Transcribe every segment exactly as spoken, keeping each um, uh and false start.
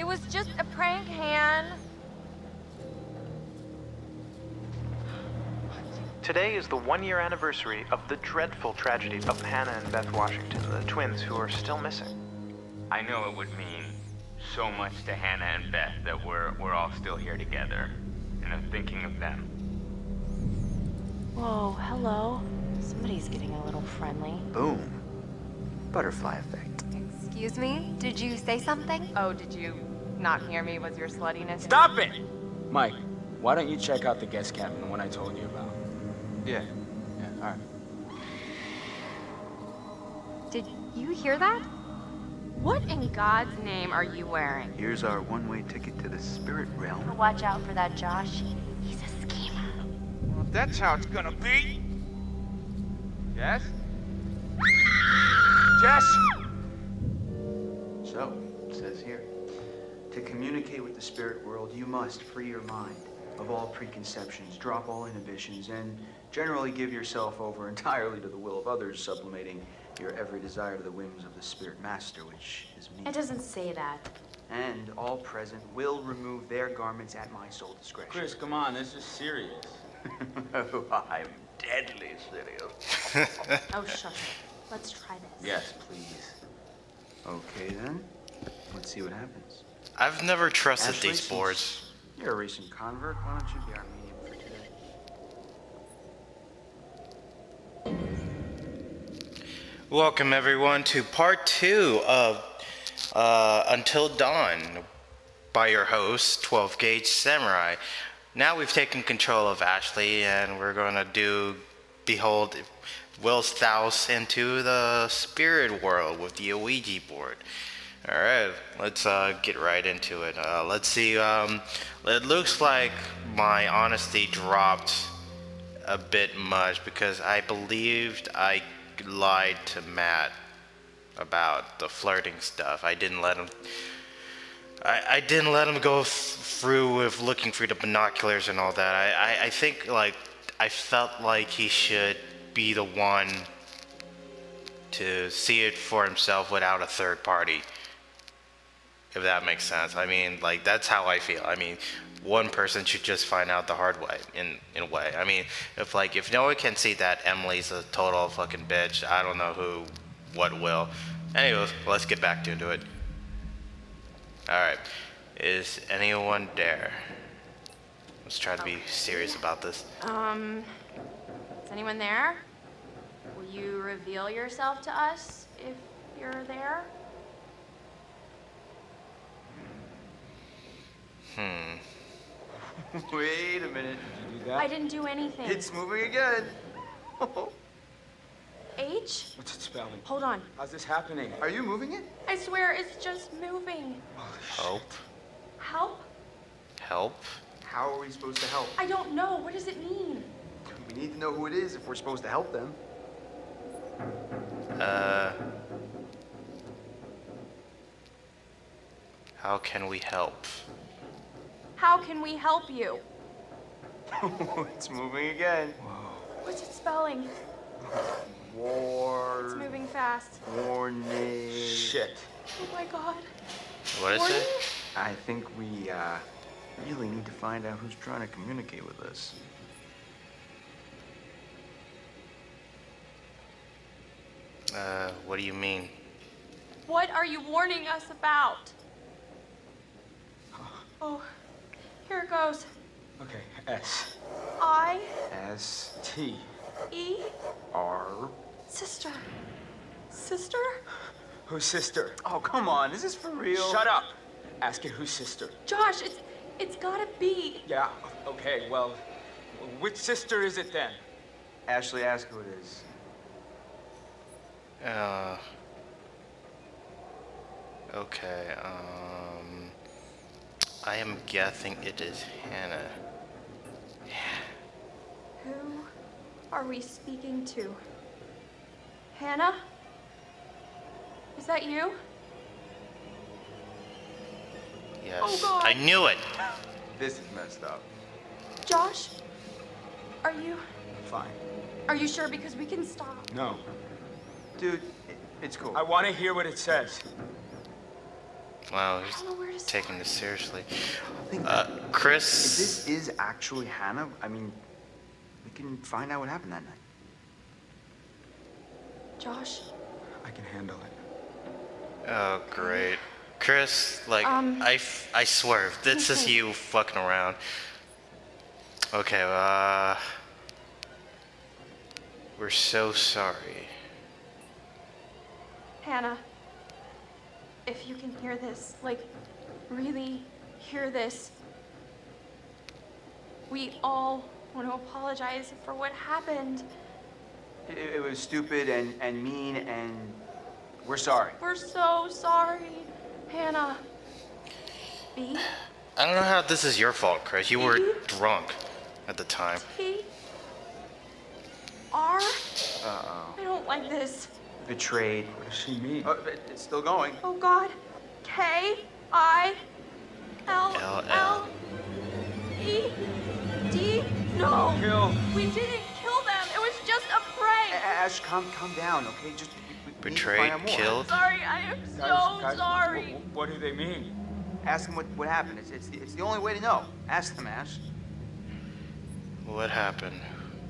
It was just a prank, Han. Today is the one-year anniversary of the dreadful tragedy of Hannah and Beth Washington, the twins who are still missing. I know it would mean so much to Hannah and Beth that we're we're all still here together, and I'm thinking of them. Whoa, hello. Somebody's getting a little friendly. Boom. Butterfly effect. Excuse me? Did you say something? Oh, did you not hear me? Was your sluttiness? Stop it! Mike, why don't you check out the guest cabin, the one I told you about? Yeah. Yeah, all right. Did you hear that? What in God's name are you wearing? Here's our one-way ticket to the spirit realm. Watch out for that Josh. He's a schemer. Well, if that's how it's gonna be. Yes? Jess? So, it says here, to communicate with the spirit world, you must free your mind of all preconceptions, drop all inhibitions, and generally give yourself over entirely to the will of others, sublimating your every desire to the whims of the spirit master, which is me. It doesn't say that. And all present will remove their garments at my sole discretion. Chris, come on, this is serious. Oh, I'm deadly serious. Oh, shut up. Let's try this. Yes, please. Okay, then. Let's see what happens. I've never trusted Ashley, these boards. You're a recent convert. Why don't you be our medium for today? Welcome everyone to part two of uh, Until Dawn by your host, twelve Gauge Samurai. Now we've taken control of Ashley and we're going to do Behold Will's House into the spirit world with the Ouija board. Alright, let's uh, get right into it. Uh, let's see, um, it looks like my honesty dropped a bit much because I believed I lied to Matt about the flirting stuff. I didn't let him, I, I didn't let him go through with looking through the binoculars and all that. I, I, I think, like, I felt like he should be the one to see it for himself without a third party. If that makes sense. I mean, like, that's how I feel. I mean, one person should just find out the hard way, in in a way. I mean, if, like, if no one can see that Emily's a total fucking bitch, I don't know who, what will. Anyways, let's get back into it. Alright. Is anyone there? Let's try to be serious about this. Um, is anyone there? Will you reveal yourself to us if you're there? Hmm. Wait a minute. Did you do that? I didn't do anything. It's moving again. H? What's it spelling? Hold on. How's this happening? Are you moving it? I swear it's just moving. Help? Help? Help? How are we supposed to help? I don't know. What does it mean? We need to know who it is if we're supposed to help them. Uh... How can we help? How can we help you? It's moving again. What's it spelling? War. It's moving fast. Warning. Shit. Oh my god. What is Warning? it? I think we uh, really need to find out who's trying to communicate with us. Uh, what do you mean? What are you warning us about? Oh, here it goes. Okay, S. I, S T. E, R. sister. Sister? Whose sister? Oh, come on. Is this for real? Shut up! Ask it whose sister. Josh, it's, it's gotta be. Yeah, okay, well, which sister is it then? Ashley, ask who it is. Uh... Okay, um... I am guessing it is Hannah. Who are we speaking to? Hannah? Is that you? Yes. Oh, God. I knew it! This is messed up. Josh? Are you... Fine. Are you sure? Because we can stop. No. Dude, it, it's cool. I want to hear what it says. Wow, I he's don't know where to taking start. this seriously. Think Uh, If Chris. this is actually Hannah, I mean, we can find out what happened that night. Josh, I can handle it. Oh, great. Chris, like, Um. I, f- I swear, this is you fucking around. Okay, uh. We're so sorry. Hannah, if you can hear this, like, really hear this, we all want to apologize for what happened. It, it was stupid and, and mean, and we're sorry. We're so sorry, Hannah. B, I don't know how this is your fault, Chris. You were Mhm. drunk at the time. T, R. Uh-oh. I don't like this. Betrayed. What does she mean? Oh, it- it's still going. Oh God. K, I, L, L, L. L, E, D. No. Kill. We didn't kill them. It was just a prank. Ash, calm, calm down, okay? Just we, we need to Betrayed, find out more. killed. Sorry, I am so Guys, guys, sorry. wh- wh- What do they mean? Ask them what, what happened. It's, it's, the, it's the only way to know. Ask them, Ash. What happened?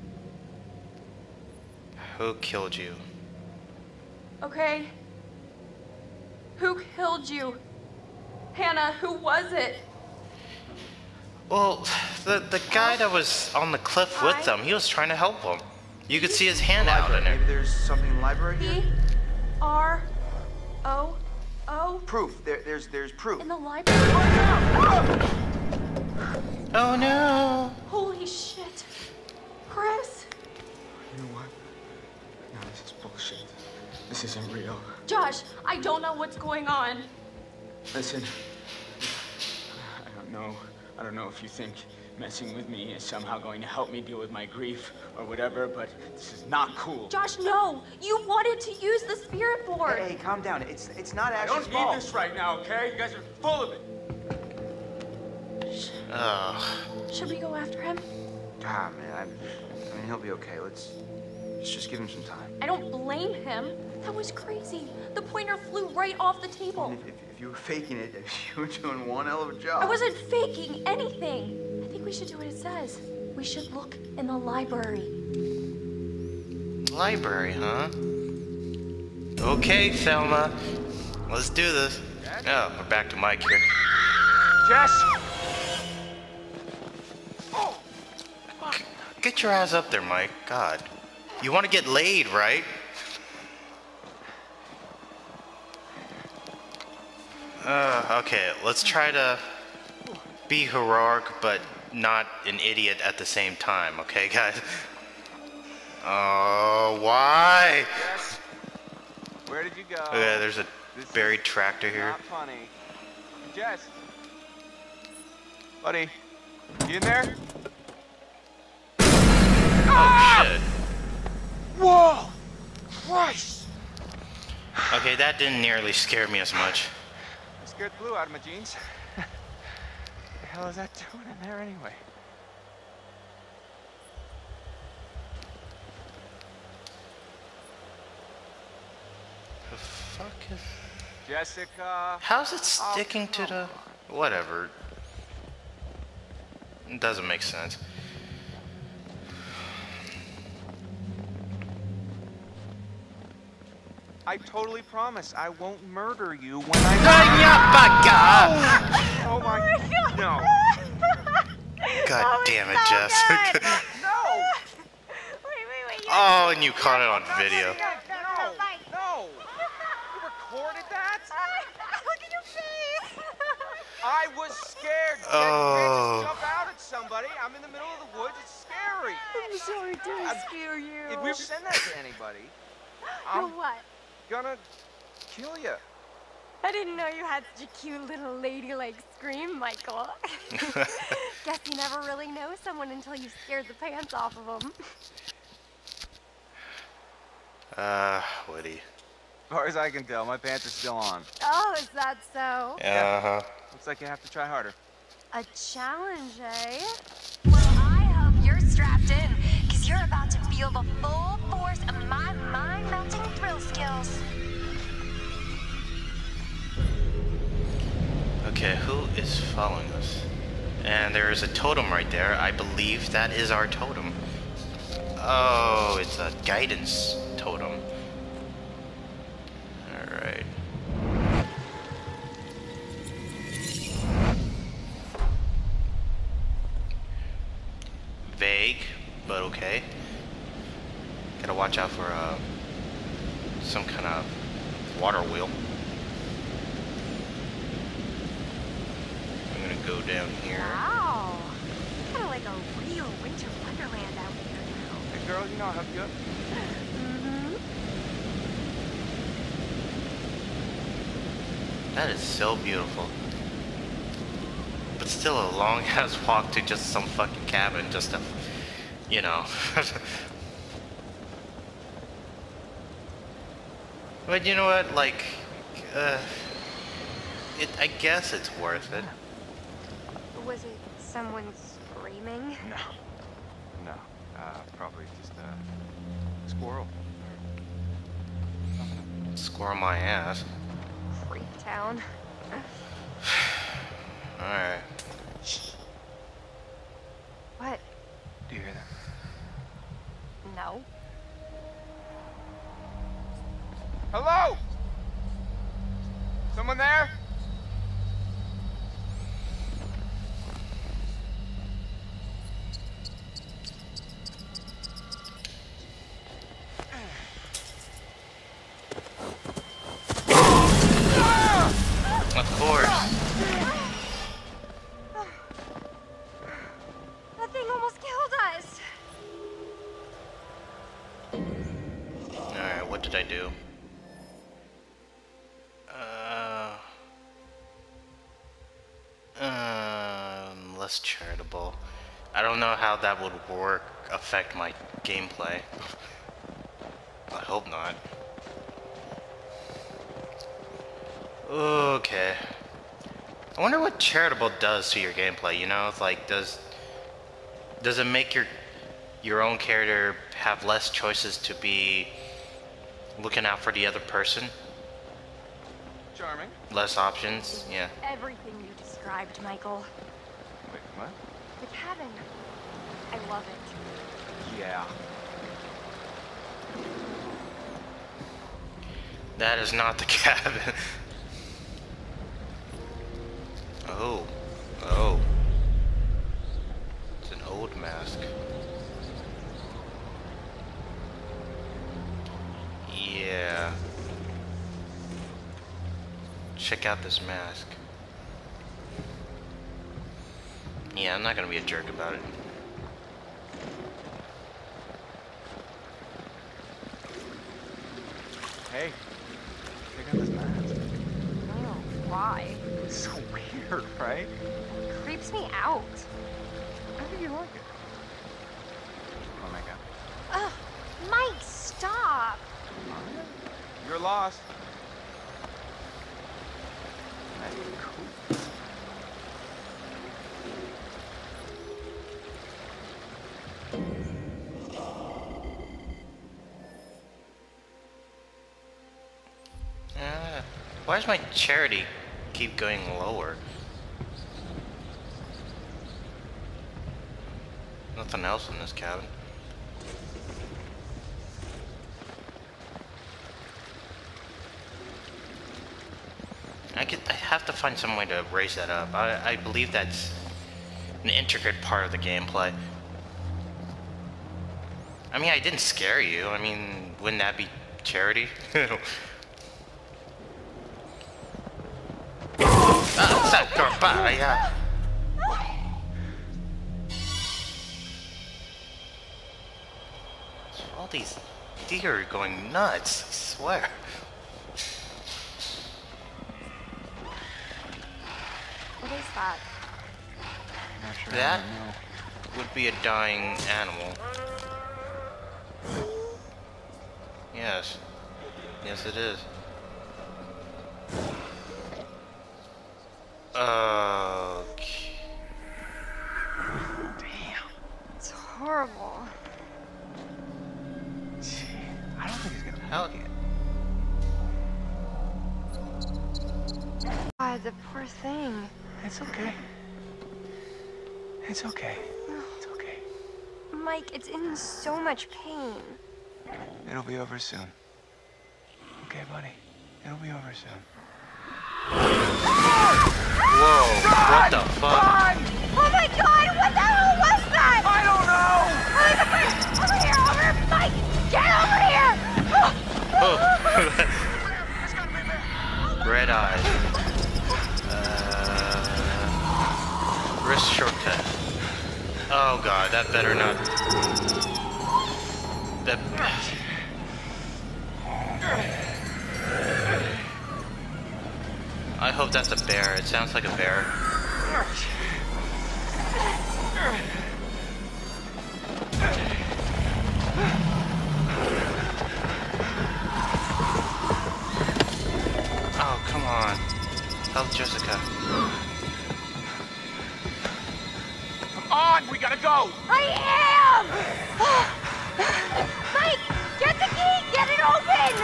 Who killed you? Okay. Who killed you? Hannah, who was it? Well, the the guy that was on the cliff with I- them, he was trying to help them. You could see his hand out in Maybe it. there's something in the library here? P, R, O, O. Proof. There, there's, there's proof. In the library. Oh Oh no! no! Holy shit. Chris. You know what? No, this is bullshit. This isn't real. Josh, I don't know what's going on. Listen, I don't know. I don't know if you think messing with me is somehow going to help me deal with my grief or whatever, but this is not cool. Josh, no! You wanted to use the spirit board. Hey, hey, calm down. It's, it's not I Ash's don't fault. need this right now, okay? You guys are full of it. Oh, Should we go after him? Ah, man. I, I mean, he'll be okay. Let's, let's just give him some time. I don't blame him. That was crazy. The pointer flew right off the table. And if, if, if you were faking it, you were doing one hell of a job. I wasn't faking anything. I think we should do what it says. We should look in the library. library, huh? Okay, Thelma. Let's do this. Oh, we're back to Mike here. Jess! Get your ass up there, Mike. God. You want to get laid, right? Uh, okay, let's try to be heroic, but not an idiot at the same time, okay, guys? Oh, why? Jess, where did you go? Okay, there's a This is buried tractor here. Not funny. Jess. Buddy, you in there? Oh, shit. Whoa! Christ! Okay, that didn't nearly scare me as much. I scared the glue out of my jeans. What the hell is that doing in there anyway? The fuck is... Jessica. How's it Oh, sticking to the... Whatever. It doesn't make sense. I totally promise I won't murder you when I. Oh my. No. God damn it, Jess. No. Wait, wait, wait. Oh, and you caught it on video. No. No. You recorded that? Look at your face. I was scared. Jen. You Oh. can't just jump out at somebody. I'm in the middle of the woods. It's scary. I'm sorry to scare you. If we send that to anybody, For I'm what? gonna kill you. I didn't know you had such a cute little ladylike scream, Michael. Guess you never really know someone until you scared the pants off of them. Uh, Woody. As far as I can tell, my pants are still on. Oh, is that so? Uh-huh. Looks like you have to try harder. A challenge, eh? Well, I hope you're strapped in, because you're about to feel the full force of my mind-melting thrill skills. Okay, who is following us? And there is a totem right there. I believe that is our totem. Oh, it's a guidance totem. Alright. Vague, but okay. Gotta watch out for uh, some kind of water wheel. I'm gonna go down here. Wow. Kind of like a real winter wonderland out here now. Hey, girl, you know I'll help you up. Mm-hmm. That is so beautiful. But still a long ass walk to just some fucking cabin just to, you know. But you know what, like, uh, it, I guess it's worth it. Was it someone screaming? No. No. Uh, probably just a squirrel. Squirrel my ass. Freak town. Alright. What? Do you hear that? No. Hello? Someone there? Of course. That thing almost killed us. Alright, what did I do? Uh, um, less charitable. I don't know how that would work, affect my gameplay. I hope not. Okay. I wonder what charitable does to your gameplay, you know? It's like, does does it make your your own character have less choices to be looking out for the other person? Charming. Less options? Yeah. Everything you described, Michael. Wait, what? The cabin. I love it. Yeah. That is not the cabin. Oh. Oh. It's an old mask. Yeah. Check out this mask. Yeah, I'm not gonna be a jerk about it. Hey, check out this mask. Oh, why? It's so weird, right? It creeps me out. I think you like it. Oh my god. Ugh, Mike, stop. You're lost. That's cool. Uh, why does my charity keep going lower? Nothing else in this cabin. I could, I have to find some way to raise that up. I, I believe that's an intricate part of the gameplay. I mean, I didn't scare you. I mean, wouldn't that be charity? Ah, Sector Fire! All these deer are going nuts, I swear. What is that? Not sure. That I don't know. would be a dying animal. Yes. Yes, it is. Okay. Damn. It's horrible. Gee, I don't think he's gonna How? make it. Why? God, the poor thing. It's okay. It's okay. It's okay. Mike, it's in so much pain. It'll be over soon. Okay, buddy. It'll be over soon. Whoa, what the fuck? Run! Oh my God, what the hell was that? I don't know! Over here, over here, Mike! Get over here! Oh. Red eyes. Uh, wrist shortcut. Oh god, that better not. That. I hope that's a bear. It sounds like a bear. Oh, come on. Help Jessica. Come on, we gotta go! I am! Mike, get the key! Get it open!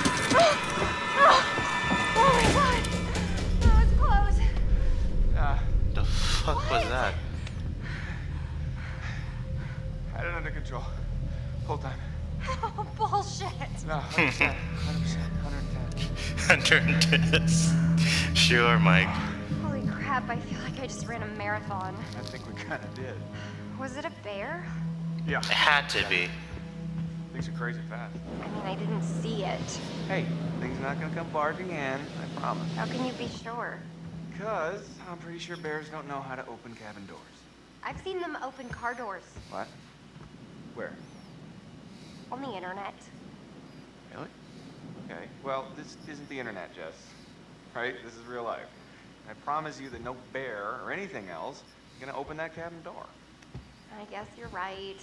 Oh my God! That was close. Uh, The fuck was that? I had it under control. Whole time. Oh, bullshit. No, one hundred percent. one hundred percent. one hundred ten. Under this. Sure, Mike. Holy crap, I feel like I just ran a marathon. I think we kinda did. Was it a bear? Yeah. It had to be. Things are crazy fast. I mean, I didn't see it. Hey, things are not gonna come barging in, I promise. How can you be sure? Because I'm pretty sure bears don't know how to open cabin doors. I've seen them open car doors What? Where? on the internet. Really? Okay, well, this isn't the internet, Jess. Right? This is real life. I promise you that no bear or anything else is gonna open that cabin door. I guess you're right.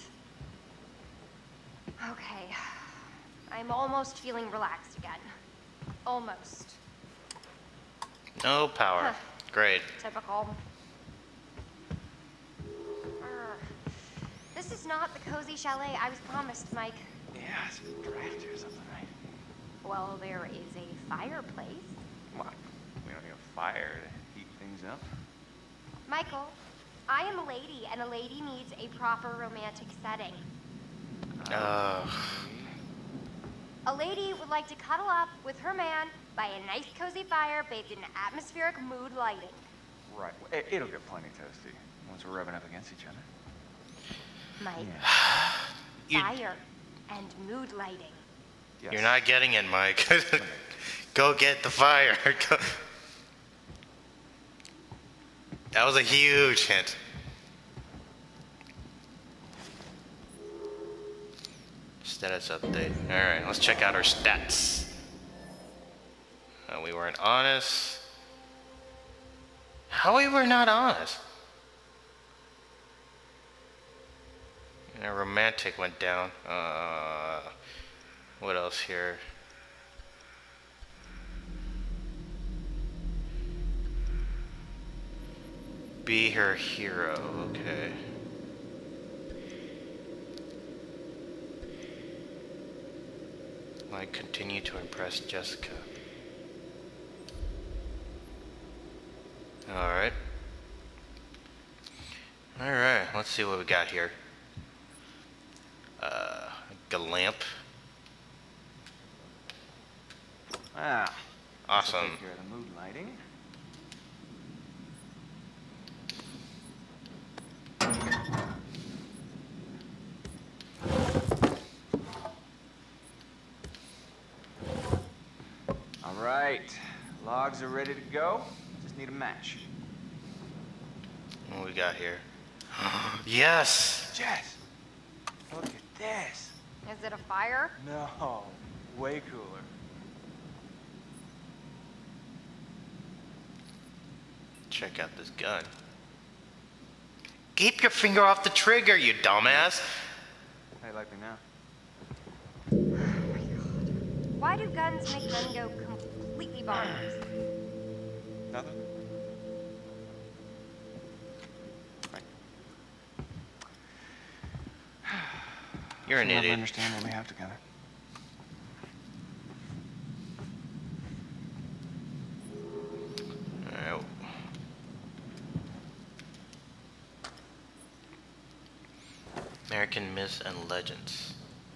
Okay. I'm almost feeling relaxed again. Almost. No power. Huh. Great. Typical. Urgh. This is not the cozy chalet I was promised, Mike. Yeah, it's been drafty or something, right? Well, there is a fireplace. Come on. We don't need a fire to heat things up. Michael, I am a lady, and a lady needs a proper romantic setting. Uh, A lady would like to cuddle up with her man by a nice cozy fire bathed in atmospheric mood lighting. Right. Well, it, it'll get plenty toasty once we're rubbing up against each other. Mike, you, fire and mood lighting. Yes. you're not getting it, Mike. Go get the fire. Go. That was a huge hint. Status update. Alright, let's check out our stats. Uh, we weren't honest. How we were not honest? And our romantic went down. Uh, what else here? Be her hero, okay. Like, continue to impress Jessica. Alright. Alright, let's see what we got here. Uh, a lamp. Ah. Awesome. Take care of the mood lighting. All right, logs are ready to go. Just need a match. What we got here? Yes! Jess, look at this. Is it a fire? No, way cooler. Check out this gun. Keep your finger off the trigger, you dumbass! How you like me now? Why do guns make men go completely bonkers? Nothing? Right. You're an We'll never idiot. understand what we have together. Alright, American Myths and Legends.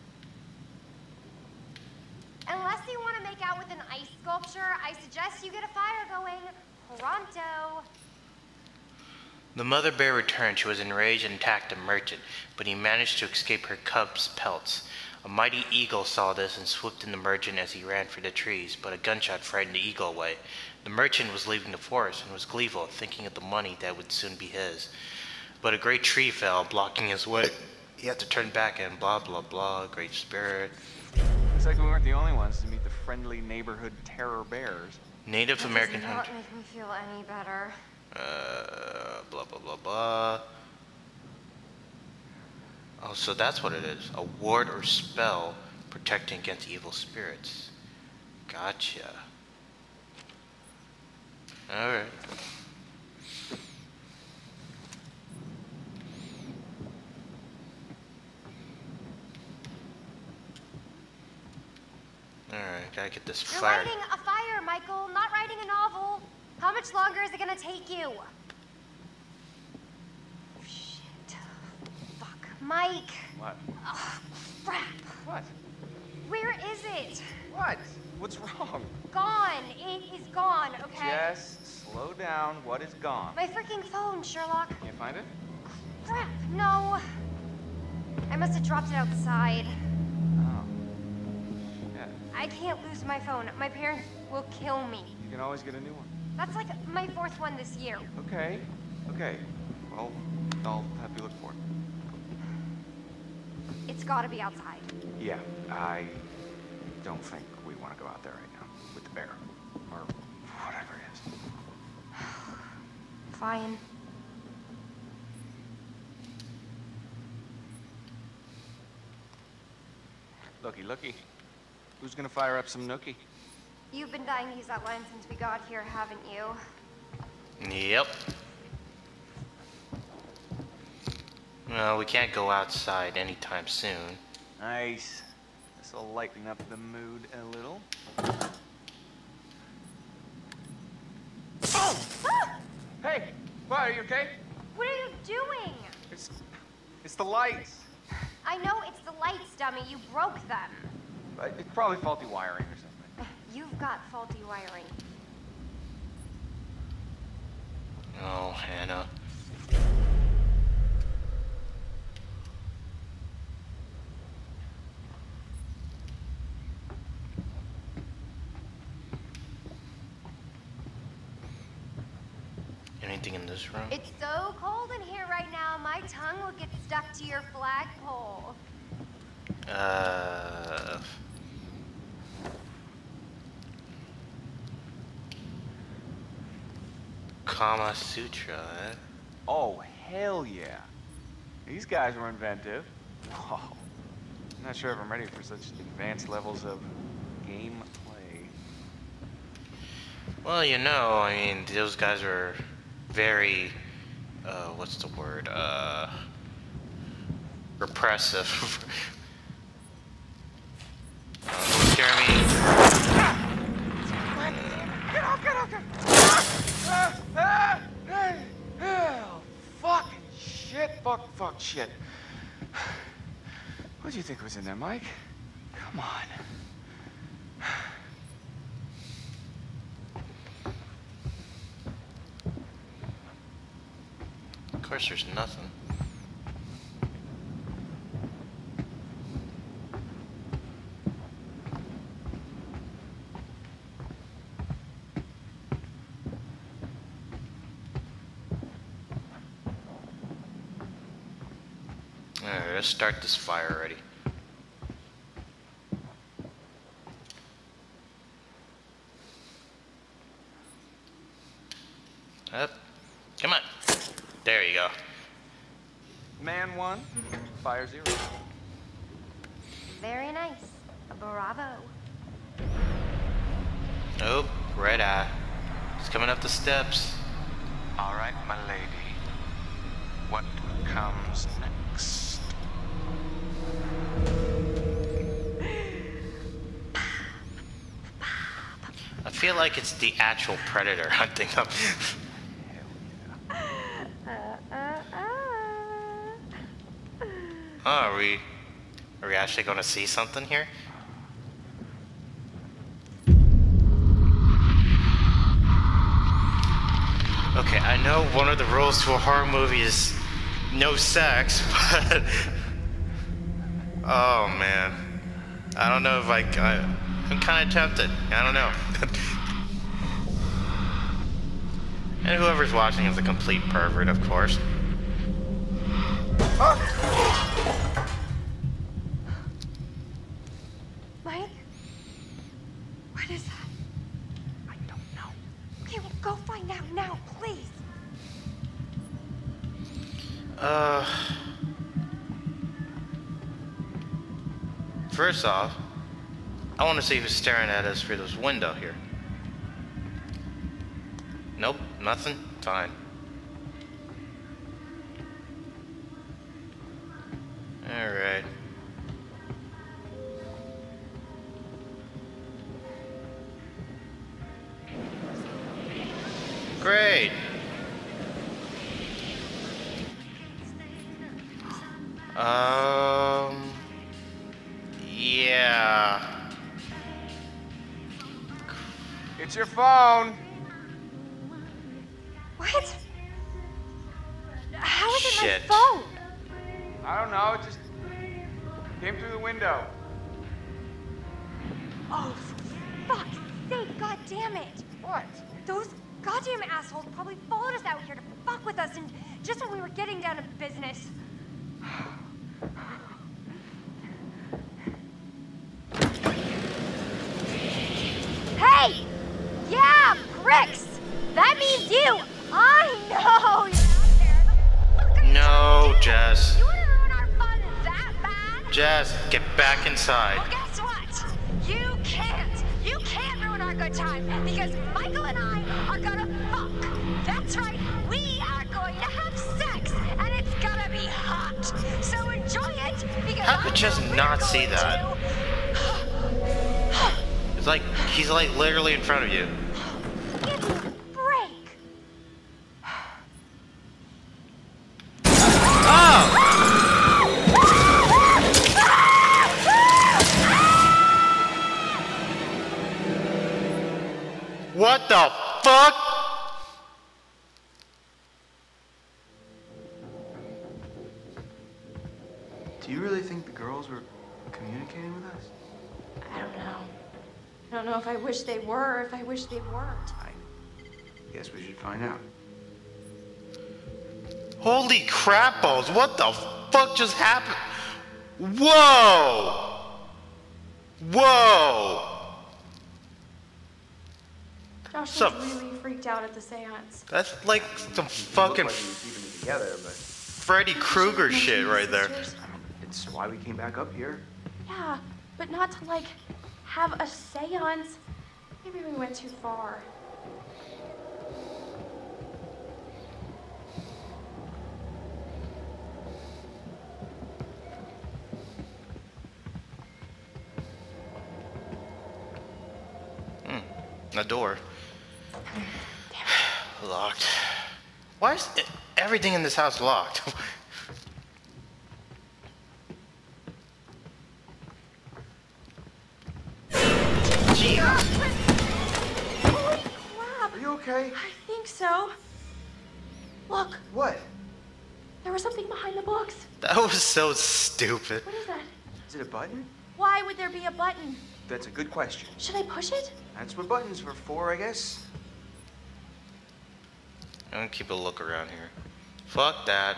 Unless you want to make out with an ice sculpture, I suggest you get a fire going. Pronto. The mother bear returned. She was enraged and attacked the merchant, but he managed to escape her cub's pelts. A mighty eagle saw this and swooped in the merchant as he ran for the trees, but a gunshot frightened the eagle away. The merchant was leaving the forest and was gleeful, thinking of the money that would soon be his. But a great tree fell, blocking his way. He had to turn back and blah blah blah, great spirit. Looks like we weren't the only ones to meet the friendly neighborhood terror bears. Native That American does not hunter. make me feel any better. Uh, blah blah blah blah. Oh, so that's what it is. A ward or spell protecting against evil spirits. Gotcha. Alright. Alright, gotta get this You're fire. lighting a fire, Michael, not writing a novel. How much longer is it gonna take you? Oh, shit. Fuck. Mike. What? Oh, crap. What? Where is it? What? What's wrong? Gone. It is gone, okay? Jess, slow down. What is gone? My freaking phone, Sherlock. Can't find it? Crap. No. I must have dropped it outside. Oh. Yeah. I can't lose my phone. My parents will kill me. You can always get a new one. That's like my fourth one this year. Okay. Okay. Well, I'll have you look for it. It's gotta be outside. Yeah, I don't think we want to go out there right now with the bear. Or whatever it is. Fine. Looky, looky. Who's gonna fire up some nookie? You've been dying to use that line since we got here, haven't you? Yep. Well, we can't go outside anytime soon. Nice. This'll lighten up the mood a little. Ah! Hey! What, are you okay? What are you doing? It's... it's the lights. I know it's the lights, dummy. You broke them. Uh, It's probably faulty wiring or something. You've got faulty wiring. Oh, Hannah. Anything in this room? It's so cold in here right now, my tongue will get stuck to your flagpole. Uh... Kama Sutra, eh? Oh, hell yeah. These guys were inventive. Whoa. I'm not sure if I'm ready for such advanced levels of gameplay. Well, you know, I mean, those guys were very, uh, what's the word, uh, repressive. uh, Jeremy. Get off, get off, get off! Ah, ah, hey, oh, fucking shit, fuck, fuck, shit. What do you think was in there, Mike? Come on. Of course, there's nothing. Alright, let's start this fire already. Up. Come on. There you go. Man one, fire zero. Very nice. Bravo. Oh, red eye. It's coming up the steps. All right, my lady. What comes next? I feel like it's the actual predator hunting them. Uh, uh, uh. Oh, are we... Are we actually gonna see something here? Okay, I know one of the rules to a horror movie is no sex, but... Oh, man. I don't know if I... I I'm kind of tempted. I don't know. And whoever's watching is a complete pervert, of course. Mike? What is that? I don't know. Okay, well, go find out now, please. Uh... First off, I want to see who's staring at us through this window here. Nope, nothing? Fine. Alright. Great! Um... Yeah... It's your phone. What? How is Shit. it my phone? I don't know, it just came through the window. Oh, for fuck's sake, god damn it. What? Those goddamn assholes probably followed us out here to fuck with us and just when we were getting down to business. Hey! Yeah, pricks! That means you! I know you're out there. No, Jess. You wanna ruin our fun that bad? Jess, get back inside. Well, guess what? You can't. You can't ruin our good time because Michael and I are gonna fuck. That's right. We are going to have sex, and it's gonna be hot. So enjoy it because How could I Jess know we're not see going that? to. It's like, he's like literally in front of you. Give me a break. What the fuck? Do you really think the girls were communicating with us? I don't know. I don't know if I wish they were or if I wish they weren't. I guess we should find out. Holy crap balls, what the fuck just happened? Whoa! Whoa! Josh Sup? was really freaked out at the seance. That's like some It fucking looked like we were keeping it together, but Freddy Krueger shit right there. Sisters? I mean, it's why we came back up here. Yeah, but not to like have a seance. Maybe we went too far. The door. Locked. Why is it, everything in this house locked? Gee. Holy crap! Are you okay? I think so. Look, What? there was something behind the books. That was so stupid. What is that? Is it a button? Why would there be a button? That's a good question. Should I push it? That's what buttons were for, I guess. I'm gonna keep a look around here. Fuck that.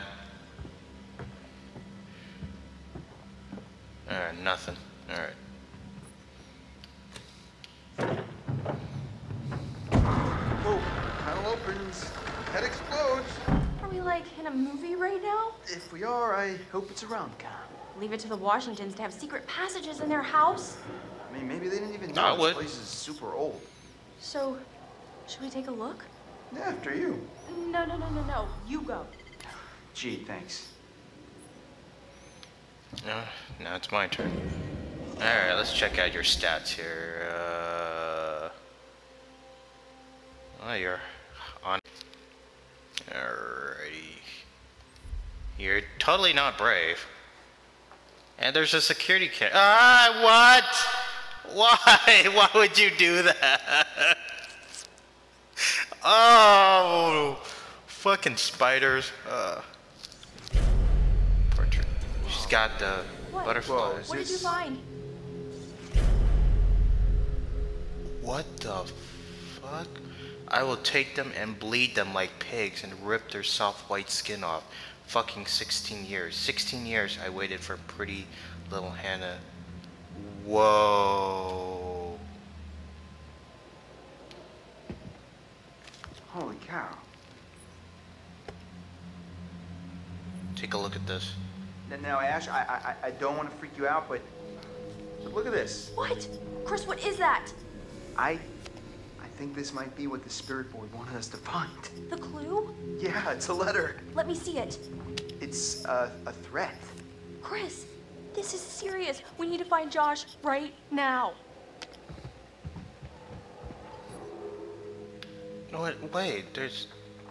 Alright, nothing. Alright. Whoa, panel opens. Head explodes. Are we like in a movie right now? If we are, I hope it's a rom-com. Leave it to the Washingtons to have secret passages in their house. I mean, maybe they didn't even I know this would. place is super old. So, should we take a look? After you. No, no, no, no, no. You go. Gee, thanks. No, now it's my turn. Alright, let's check out your stats here. Uh, oh, you're on. Alrighty. You're totally not brave. And there's a security camera. Ah, what? Why? Why would you do that? Oh, fucking spiders. Uh, portrait. She's got the What? butterflies. What did you find? What the fuck? I will take them and bleed them like pigs and rip their soft white skin off. Fucking sixteen years. sixteen years I waited for pretty little Hannah. Whoa. Holy cow. Take a look at this. N- Now, Ash, I, I, I don't want to freak you out, but, but look at this. What? Chris, what is that? I, I think this might be what the spirit board wanted us to find. The clue? Yeah, it's a letter. Let me see it. It's uh, a threat. Chris, this is serious. We need to find Josh right now. Wait, wait, there's...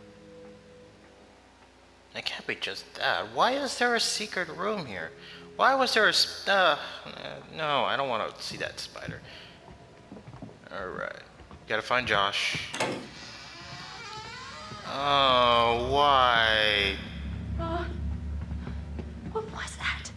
It can't be just that. Why is there a secret room here? Why was there a... Sp uh, no, I don't want to see that spider. Alright. Gotta find Josh. Oh, why? Uh, what was that?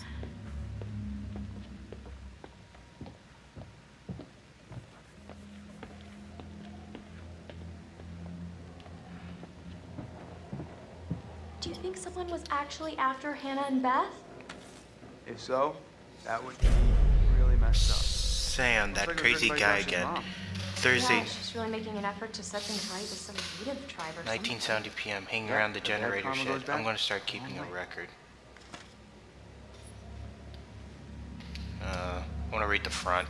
Do you think someone was actually after Hannah and Beth? If so, that would be really messed up. Sam, that Looks like it was crazy written by guy Josh's again. mom. Thursday, Yeah, she's really making an effort to set things right with some native tribe or nineteen seventy p m Hanging Yeah, around the but that generator karma goes shed. back I'm gonna start a keeping long a way. record. Uh, I wanna read the front.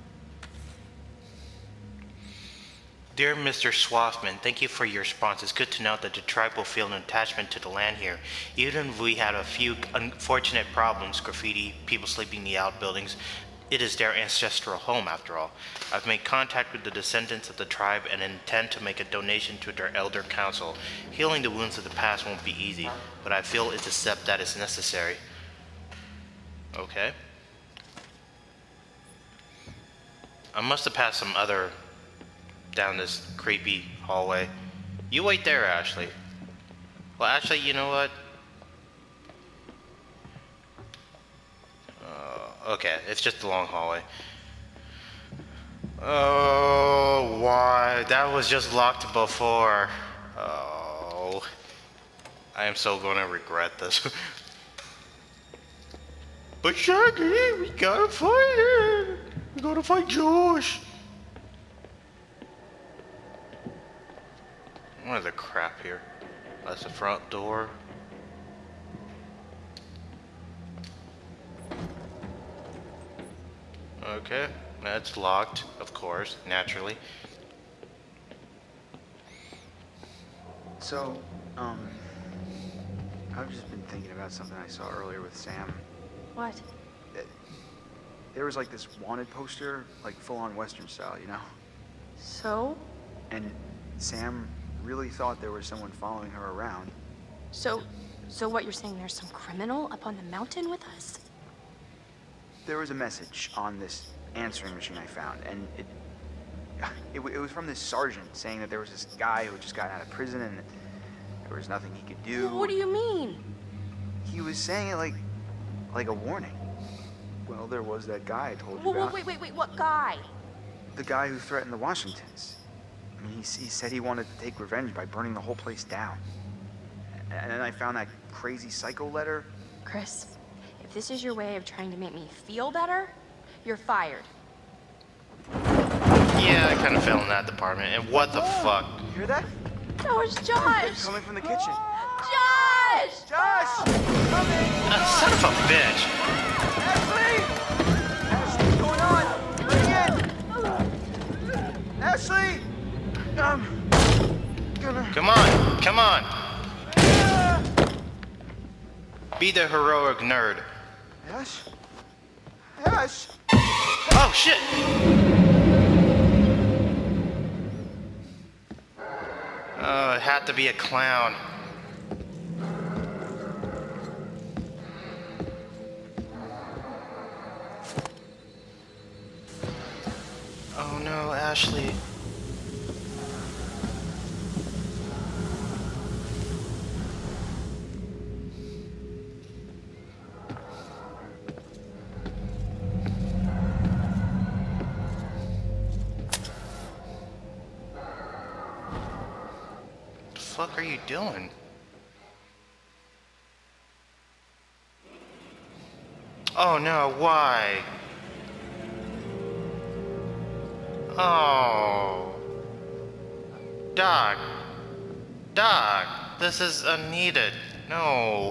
Dear Mister Swaffman, thank you for your response. It's good to know that the tribe will feel an attachment to the land here. Even if we had a few unfortunate problems, graffiti, people sleeping in the outbuildings, it is their ancestral home after all. I've made contact with the descendants of the tribe and intend to make a donation to their elder council. Healing the wounds of the past won't be easy, but I feel it's a step that is necessary. Okay. I must have passed some other down this creepy hallway. You wait there, Ashley. Well, Ashley, you know what? Uh, okay, it's just a long hallway. Oh, why? That was just locked before. Oh. I am so gonna regret this. But Shaggy, we gotta find it. We gotta find Josh. What is the crap here? That's the front door. Okay, that's locked, of course, naturally. So, um, I've just been thinking about something I saw earlier with Sam. What? There was like this wanted poster, like full-on Western style, you know? So? And Sam really thought there was someone following her around. So, so what you're saying, there's some criminal up on the mountain with us? There was a message on this answering machine I found, and it, it, it was from this sergeant saying that there was this guy who had just gotten out of prison and there was nothing he could do. What do you mean? He was saying it like, like a warning. Well, there was that guy I told you Wait, about. wait, wait, wait, what guy? The guy who threatened the Washingtons. I mean, he, he said he wanted to take revenge by burning the whole place down. And then I found that crazy psycho letter. Chris, if this is your way of trying to make me feel better, you're fired. Yeah, I kind of fell in that department. And what the fuck? You hear that? That was Josh! Coming from the kitchen. Josh! Josh! Coming! Uh, son of a bitch! Ashley! Ashley, what's going on? Bring in! Ashley! Um, gonna... Come on, come on! Be the heroic nerd. Ash? Ash! Oh, shit! Oh, it had to be a clown. no, Ashley. What the fuck are you doing? Oh no, why? Oh. Doc. Doc, this is unneeded. No.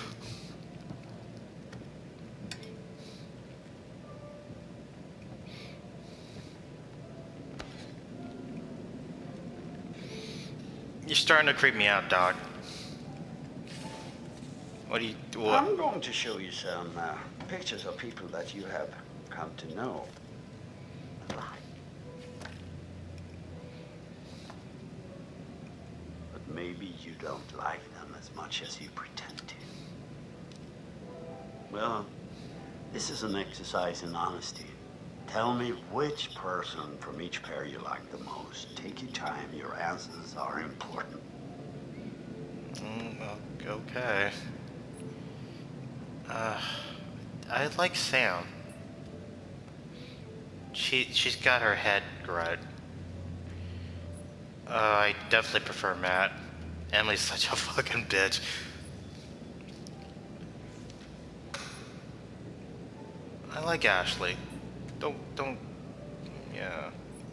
You're starting to creep me out, Doc. What do you... What? I'm going to show you some uh, pictures of people that you have come to know and like. But maybe you don't like them as much as you pretend to. Well, this is an exercise in honesty. Tell me which person from each pair you like the most. Take your time. Your answers are important. Mm, okay. Uh, I like Sam. She, she's got her head right. Uh, I definitely prefer Matt. Emily's such a fucking bitch. I like Ashley. Don't, don't, yeah.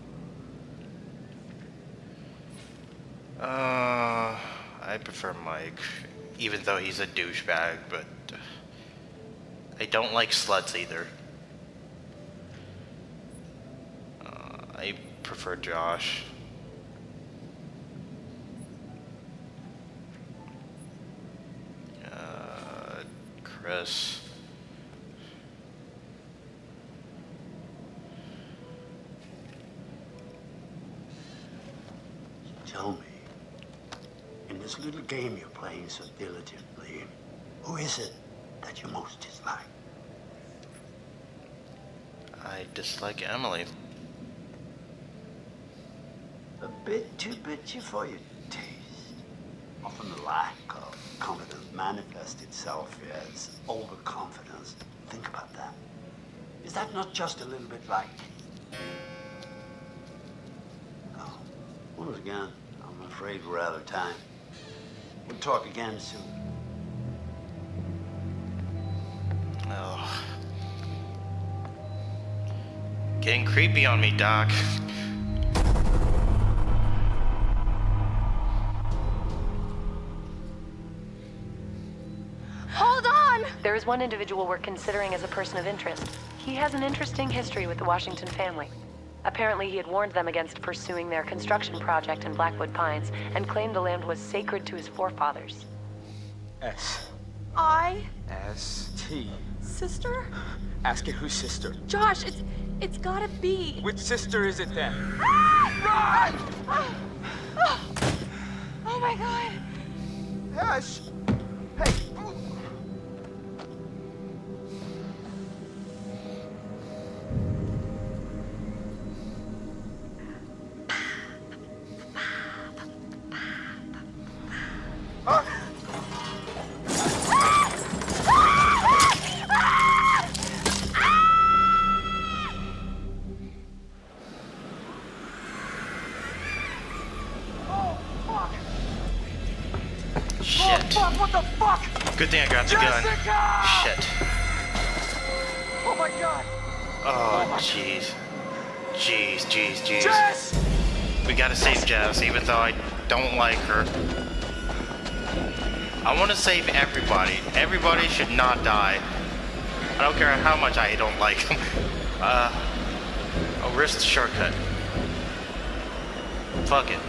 Uh, I prefer Mike, even though he's a douchebag, but I don't like sluts either. Uh, I prefer Josh. Uh, Chris. Tell me, in this little game you're playing so diligently, who is it that you most dislike? I dislike Emily. A bit too bitchy for your taste. Often the lack of confidence manifests itself as overconfidence. Think about that. Is that not just a little bit like... Oh, once again, I'm afraid we're out of time. We'll talk again soon. Oh. Getting creepy on me, Doc. Hold on! There is one individual we're considering as a person of interest. He has an interesting history with the Washington family. Apparently, he had warned them against pursuing their construction project in Blackwood Pines and claimed the land was sacred to his forefathers. S. I? S. T. Sister? Ask it whose sister. Josh, it's it's gotta be. Which sister is it then? Ah! Run! Oh, oh. Oh my god. Ash! Hey! Huh? Shit. Fuck, what the fuck? Good thing I got the gun. Jessica! Shit. Oh my god! Oh, jeez. Jeez, jeez, jeez. Jess! We gotta save Jess, even though I don't like her. I want to save everybody. Everybody should not die. I don't care how much I don't like them. Uh, I'll risk the shortcut. Fuck it.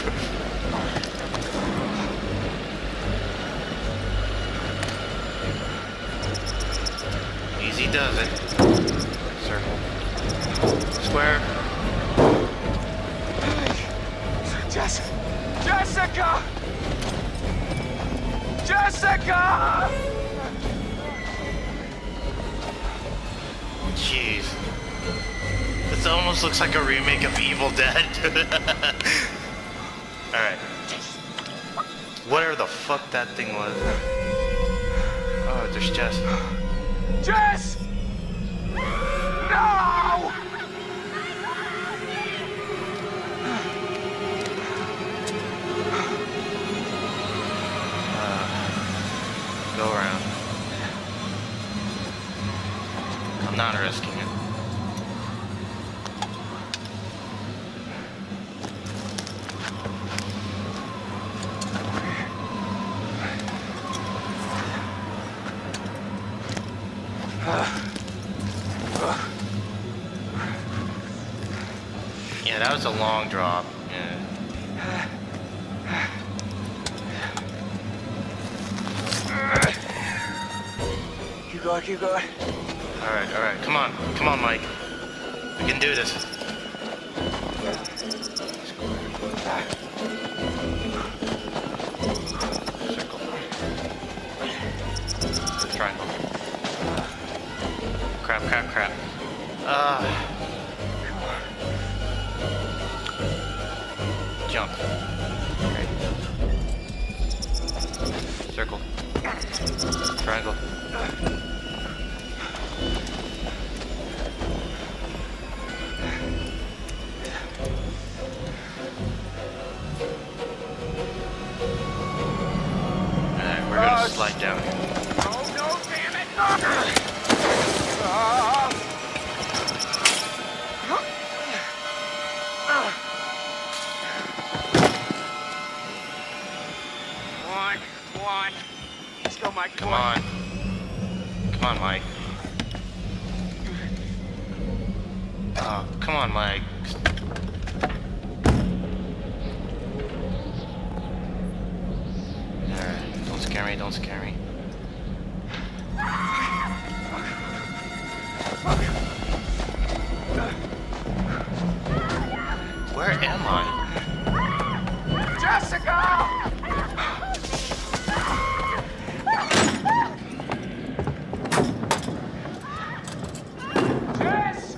Easy does it. Circle. Square. Jess! Jessica! Jessica! Jeez. The This almost looks like a remake of Evil Dead. Alright. Whatever the fuck that thing was. Oh, there's Jess. Jess! No! Uh, go around. I'm not risking it. Yeah, that was a long drop. Yeah. Keep going, keep going. Alright, alright, come on. Come on, Mike. We can do this. Circle. Triangle. Crap, crap, crap. Uh, jump. Okay. Circle. Triangle. Alright, we're gonna slide down. Oh, no, damn it! Uh, Come on, come on. Let's go, Mike. Come on. Come on, Mike. Oh, come on, Mike. Alright, don't scare me, don't scare me. Where am I? Jessica! Jess!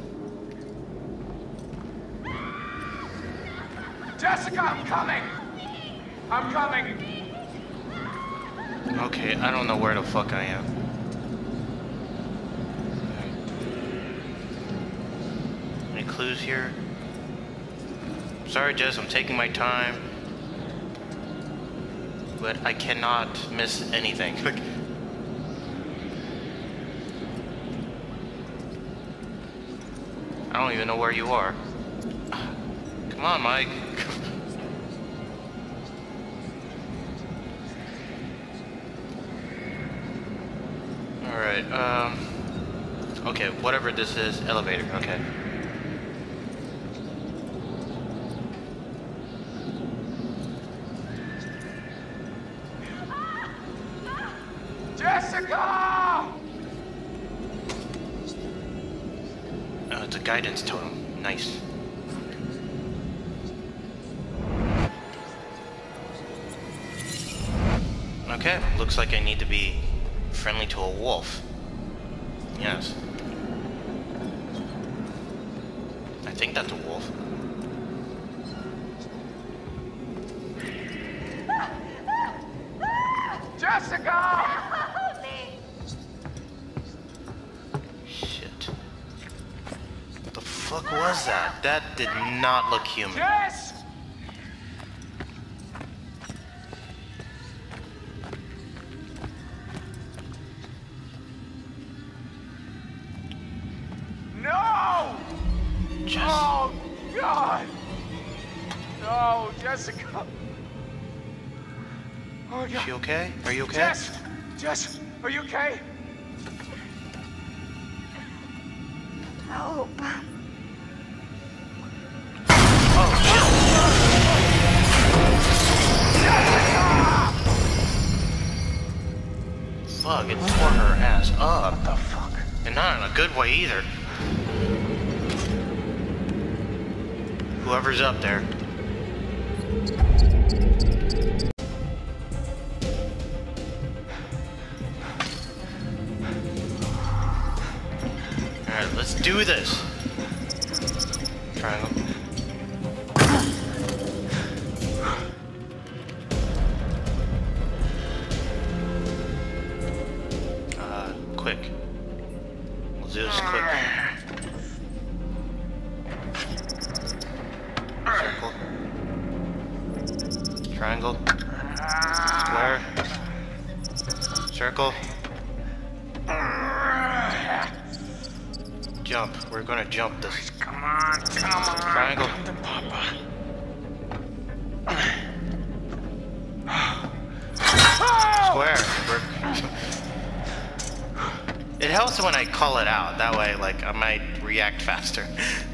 Jessica, I'm coming! I'm coming! Okay, I don't know where the fuck I am. Any clues here? Sorry, Jess, I'm taking my time. But I cannot miss anything. I don't even know where you are. Come on, Mike. Alright, um... okay, whatever this is, elevator, okay. Jessica! Oh, it's a guidance totem. Nice. Okay, looks like I need to be friendly to a wolf. Yes. I think that's a wolf. Jessica! Shit. What the fuck was that? That did not look human. Jess! No! Jess. Oh, God! No, Jessica! Oh, Is God. she okay? Are you okay? Jess! Jess, are you okay? Help. Oh, shit. Fuck, it tore her ass up. What the fuck? And not in a good way either. Whoever's up there. Alright, let's do this. Triangle. Uh, quick. We'll do this quick. Circle. Triangle. Square. Circle. Jump. We're gonna jump this. Come on, come on. Triangle. Square. We're... It helps when I call it out. That way, like, I might react faster.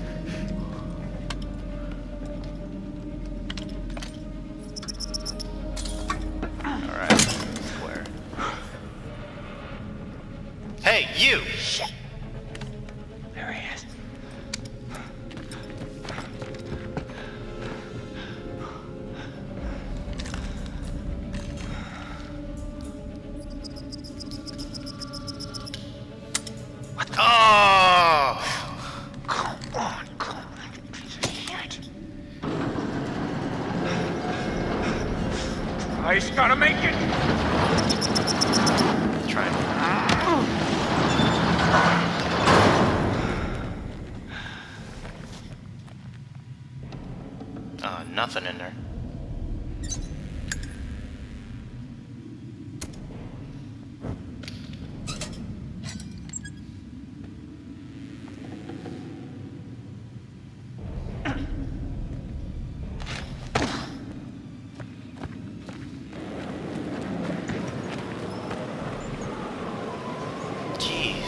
Alright. Square. Hey, you! Shit. There he is. What? Oh! Come on, come on, you piece of shit. He's gotta make it. Try it. Uh, nothing in there. Jeez.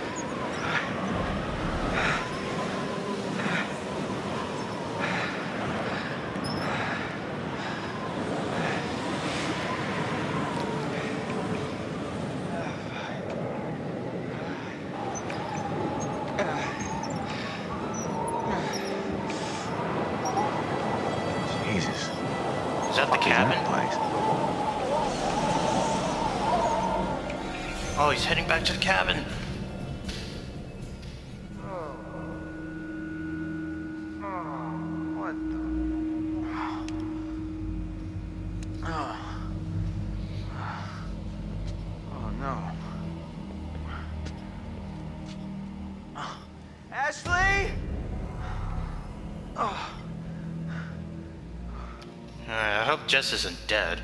Jesus. Is that the cabin? Place? Oh, he's heading back to the cabin. What the? Oh. Oh no. Ashley! Oh. Alright, I hope Jess isn't dead.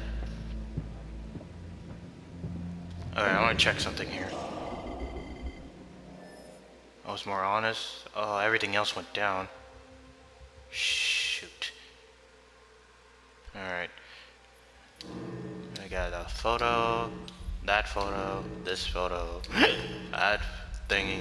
Alright, I want to check something here. I was more honest. Oh, everything else went down. Shoot. Alright. I got a photo, that photo, this photo, that thingy.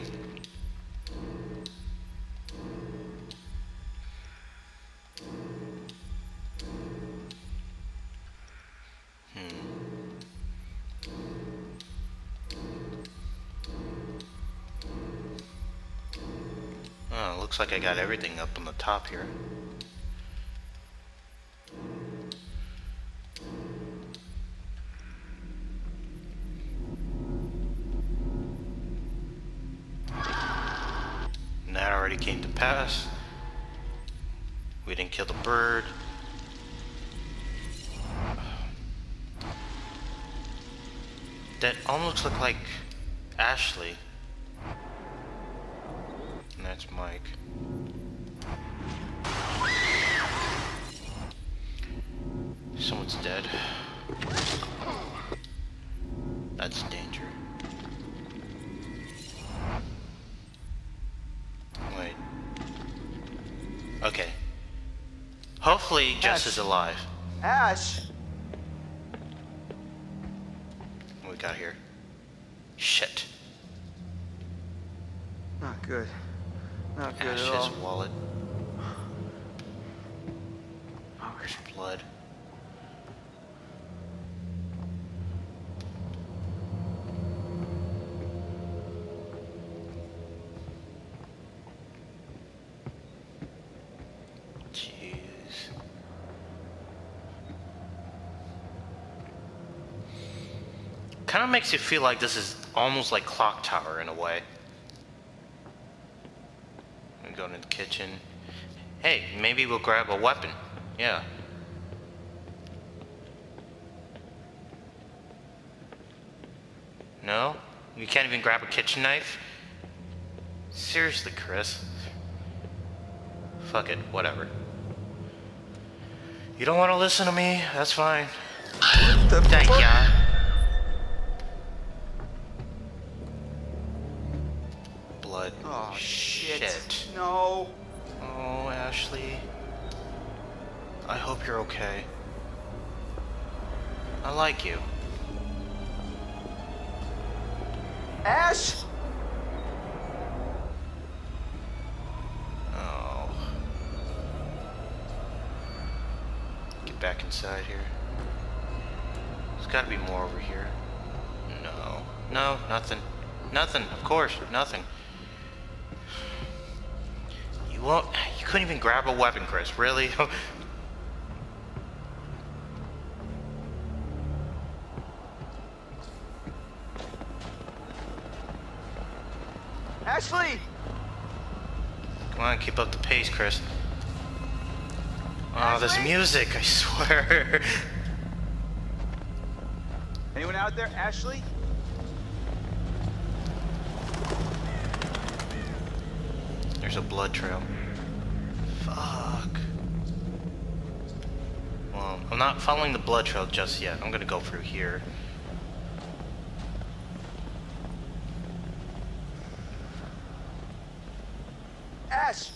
Oh, looks like I got everything up on the top here. And that already came to pass. We didn't kill the bird. That almost looked like Ashley. And that's Mike. Someone's dead. That's danger. Wait. Okay. Hopefully Jess is alive. Ash! What we got here? Shit. Not good. Not good at all. Ash's wallet. Oh, there's blood. Jeez. Kind of makes you feel like this is almost like Clock Tower in a way. We go into the kitchen. Hey, maybe we'll grab a weapon. Yeah. No? You can't even grab a kitchen knife? Seriously, Chris. Fuck it, whatever. You don't want to listen to me? That's fine. Thank ya. Blood. Oh, shit. Shit. No. Oh, Ashley. I hope you're okay. I like you. Ash! Oh. Get back inside here. There's gotta be more over here. No. No, nothing. Nothing, of course, nothing. You won't. You couldn't even grab a weapon, Chris. Really? Ashley! Come on, keep up the pace, Chris. Oh, there's music, I swear. Anyone out there? Ashley? There's a blood trail. Fuck. Well, I'm not following the blood trail just yet. I'm gonna go through here. Ash!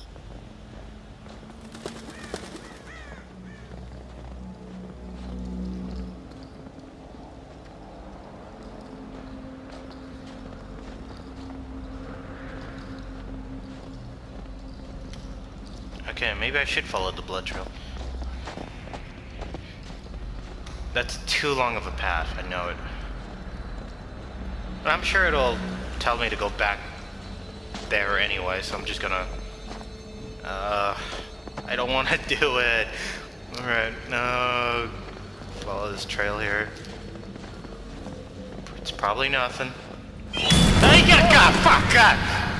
Okay, maybe I should follow the blood trail. That's too long of a path, I know it. But I'm sure it'll tell me to go back there anyway, so I'm just gonna... Uh... I don't want to do it. Alright, no... Follow this trail here. It's probably nothing. Hey, God, God, fuck, God!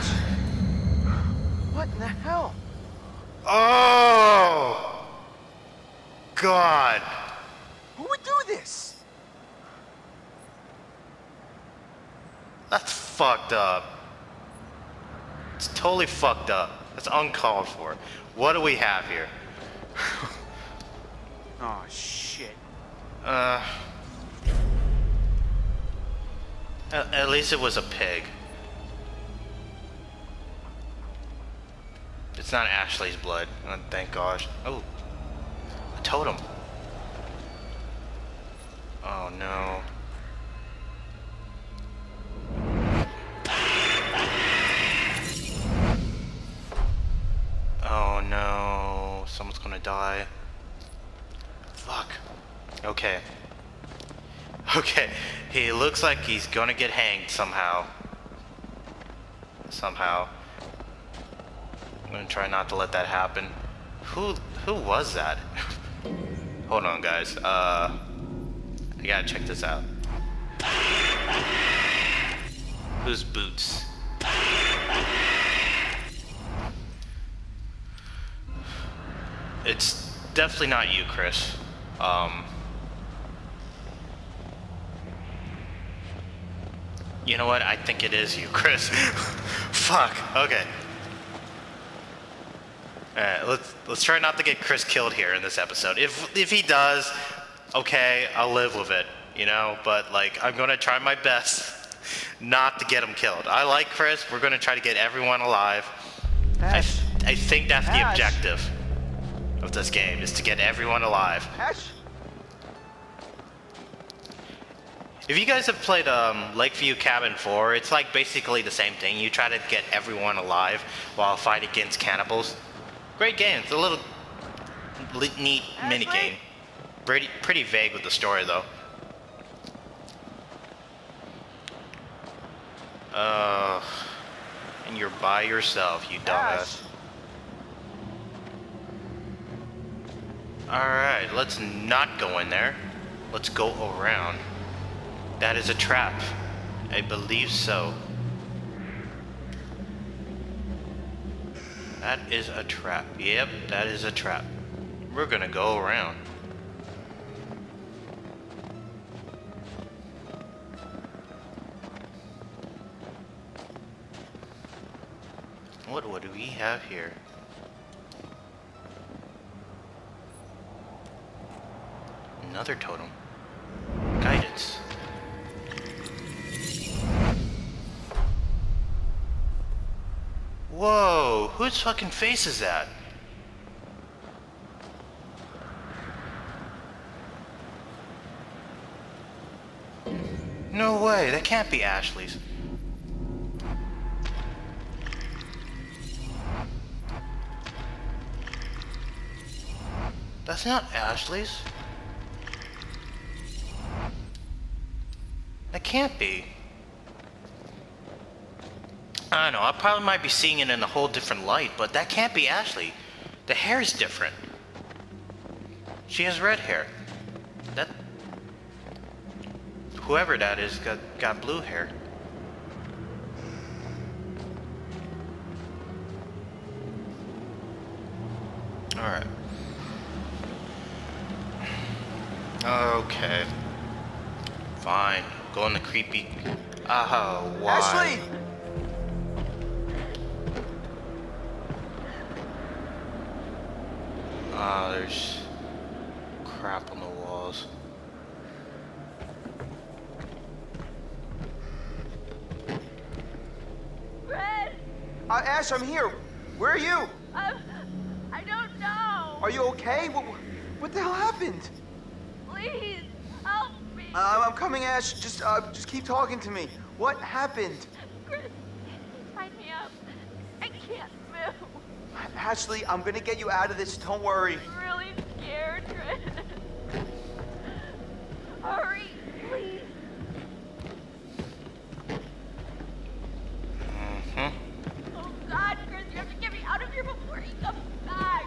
What in the hell? Oh! God! Who would do this? That's fucked up. It's totally fucked up. That's uncalled for. What do we have here? Oh, shit. Uh... At, at least it was a pig. It's not Ashley's blood. Oh, thank gosh. Oh. A totem. Oh no. Oh no. Someone's gonna die. Fuck. Okay. Okay. He looks like he's gonna get hanged somehow. Somehow. I'm gonna try not to let that happen. Who who was that? Hold on, guys. Uh, I gotta check this out. Whose boots? It's definitely not you, Chris. Um, you know what? I think it is you, Chris. Fuck. Okay. Alright, let's let's try not to get Chris killed here in this episode. If if he does, okay, I'll live with it, you know, but like I'm gonna try my best not to get him killed. I like Chris, we're gonna try to get everyone alive. Ash. I, I think that's the Ash. objective of this game, is to get everyone alive. Ash? If you guys have played um, Lakeview Cabin four, it's like basically the same thing. You try to get everyone alive while fighting against cannibals. Great game. It's a little neat mini game. Pretty, pretty vague with the story, though. Uh, and you're by yourself, you dumbass. Alright, let's not go in there. Let's go around. That is a trap. I believe so. That is a trap. Yep, that is a trap. We're gonna go around. What, what do we have here? Another totem. Guidance. Whoa, whose fucking face is that? No way, that can't be Ashley's. That's not Ashley's. That can't be. I don't know, I probably might be seeing it in a whole different light, but that can't be Ashley. The hair is different. She has red hair. That... Whoever that is got, got blue hair. Alright. Okay. Fine. Go in the creepy... Oh, why? Ashley! Ah, there's crap on the walls. Red! Uh, Ash, I'm here. Where are you? Um, I don't know. Are you okay? What, what the hell happened? Please, help me. Uh, I'm coming, Ash. Just, uh, just keep talking to me. What happened? Chris, tie me up. I can't move. Ashley, I'm gonna get you out of this. Don't worry. I'm really scared, Chris. Hurry, please. Mm-hmm. Oh, God, Chris, you have to get me out of here before he comes back.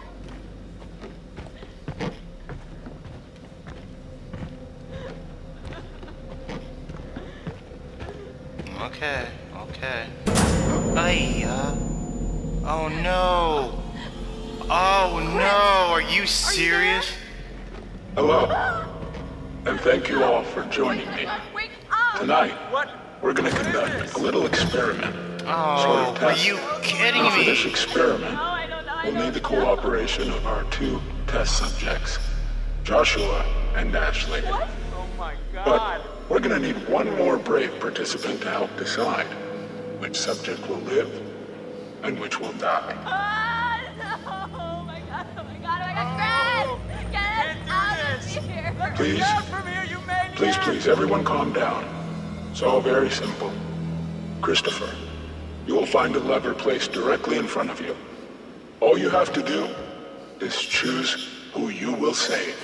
Okay, okay. Ay-ya. Oh no! Oh no! Are you serious? Hello, and thank you all for joining me. Tonight, we're gonna conduct a little experiment. Oh, sort of are test. you kidding And for me? this experiment, we'll need the cooperation of our two test subjects, Joshua and Ashley. Oh my But God. we're gonna need one more brave participant to help decide which subject will live and which will die. Ah, no. Oh, my God. Oh, my God. Oh, my God. Chris, get us out of here. Please, please, please, everyone calm down. It's all very simple. Christopher, you will find a lever placed directly in front of you. All you have to do is choose who you will save.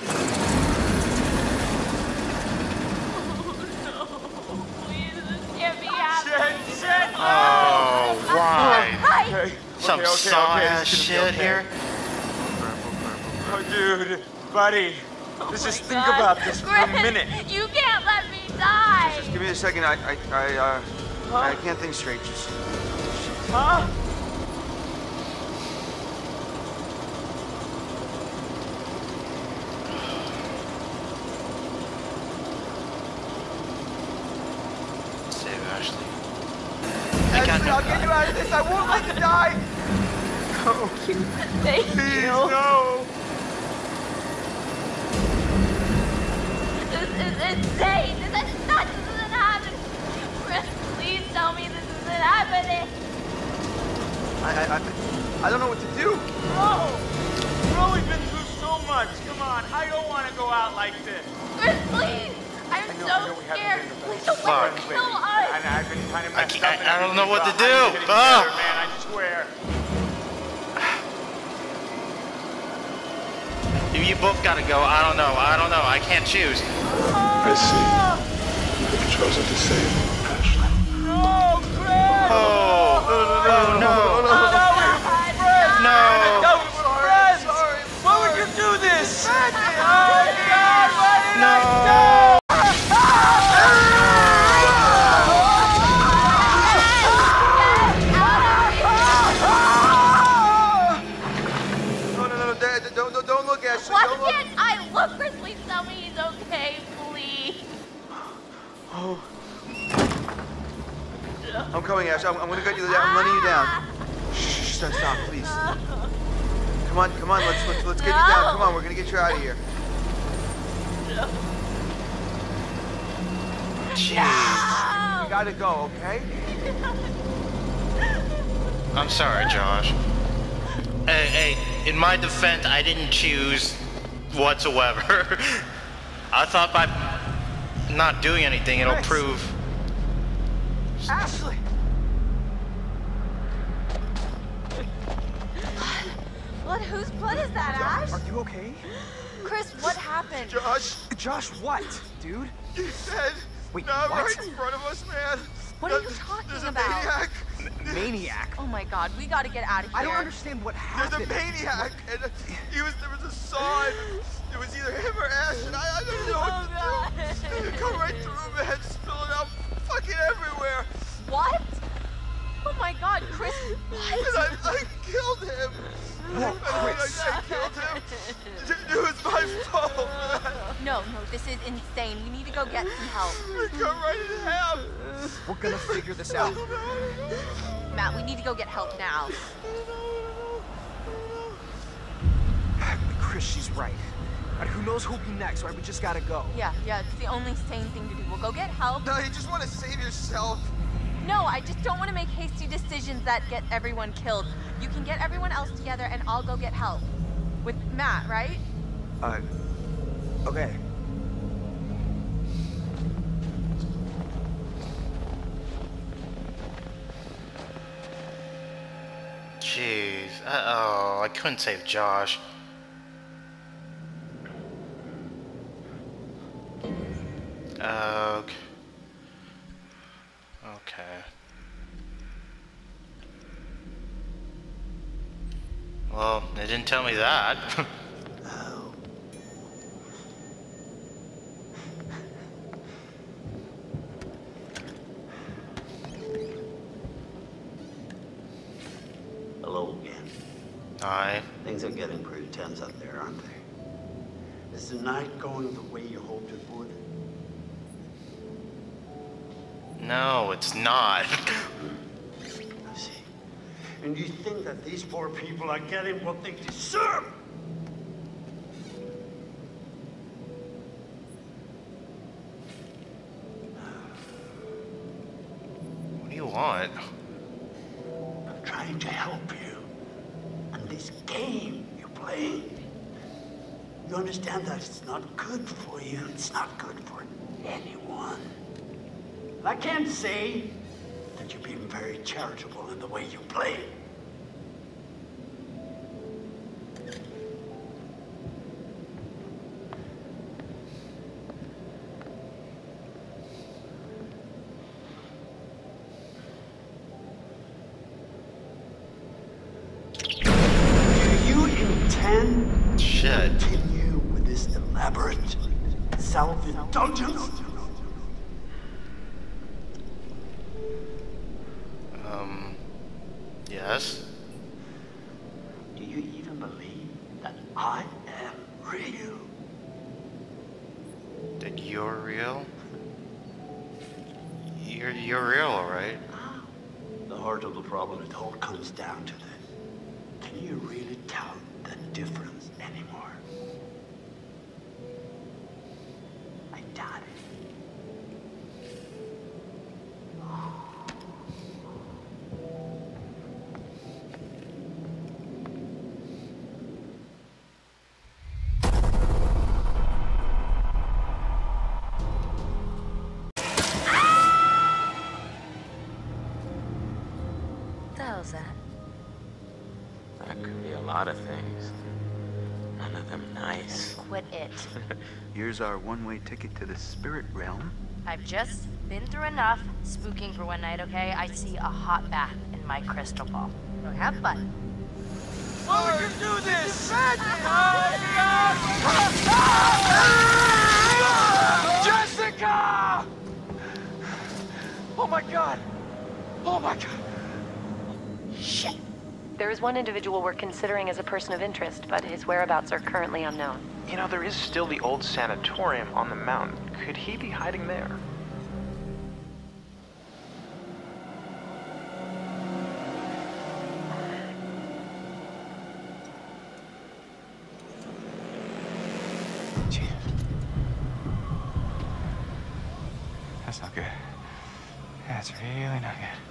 Can't be happening. Oh, why? Hi. Some okay, okay, saw-ass this is shit gonna be okay. here? Oh, dude, buddy. Let's just think God. about this for a Chris, minute. You can't let me die. Just give me a second. I, I, I, uh, I can't think straight. Just. Huh? Save Ashley. Ashley, I'll get you out of this. I won't let you die. No. Thank Please, you. no. This is insane. This is not. This isn't happening. Chris, please tell me this isn't happening. I, I, I, I don't know what to do. Bro, bro, we've been through so much. Come on, I don't want to go out like this. Chris, please. I'm I know, so I know we haven't scared. been the Please best don't let Fuck. me kill us. And I've been kind of I messed can't- up. I- and I don't know everything, what to but I'm do. getting Ah. better, man, I swear. You, you both gotta go. I don't know. I don't know. I can't choose. I see. You have chosen to save Ashley. No, Chris! Oh, oh no. No. No, Fred! Why would you do this? Oh my God! Why did I No. I'm coming, Ash. I'm, I'm gonna get you down. I'm letting you down. Shh, stop, stop, please. Come on, come on. Let's let's let's get you down. Come on, we're gonna get you out of here. Jeez. You gotta go, okay? I'm sorry, Josh. Hey, hey, in my defense, I didn't choose whatsoever. I thought by not doing anything, it'll Chris. prove. Ashley! Blood? Whose blood is that, Ash? Are you okay? Chris, what happened? Josh! Josh, what, dude? You said... Wait, no, what? right in front of us, man. What are you talking There's a about? maniac. Maniac? Oh my god, we gotta get out of here. I don't understand what happened. There's a maniac, and he was there was a saw, and it was either him or Ash, and I, I don't know Oh, what to God. do. It come right through, man, spilling out fucking everywhere. What? Oh my god, Chris, what? And I, I killed him. Whoa, I, I, Chris. I, I killed him. It was my fault, man. No, no, this is insane. We need to go get some help. It come right in half. We're gonna figure this out. Matt, we need to go get help now. Chris, she's right. Right, who knows who'll be next, right? We just gotta go. Yeah, yeah, it's the only sane thing to do. We'll go get help. No, you just want to save yourself. No, I just don't want to make hasty decisions that get everyone killed. You can get everyone else together and I'll go get help. With Matt, right? Uh, okay. Jeez. Uh oh, I couldn't save Josh. Okay. Okay. Well, they didn't tell me that. Oh. Hello again. Aye. Things are getting pretty tense out there, aren't they? Is the night going the way you hoped it would? No, it's not. I see. And you think that these poor people are getting what they deserve? What do you want? I'm trying to help you. And this game you're playing, you understand that it's not good for you. It's not good for anyone. And I can't say that you're being very charitable in the way you play. Do you intend Shit. to continue with this elaborate self-indulgence? Um, yes? Do you even believe that I am real? That you're real? You're, you're real, alright? The heart of the problem, it all comes down to this. Can you really tell the difference anymore? I doubt it. What the hell's that? That could be a lot of things. None of them nice. Quit it. Here's our one-way ticket to the spirit realm. I've just been through enough spooking for one night, okay? I see a hot bath in my crystal ball. So have fun. Oh, we can do this! Jessica! Oh my god! Oh my god! Shit. There is one individual we're considering as a person of interest, but his whereabouts are currently unknown. You know, there is still the old sanatorium on the mountain. Could he be hiding there? That's not good. That's really not good.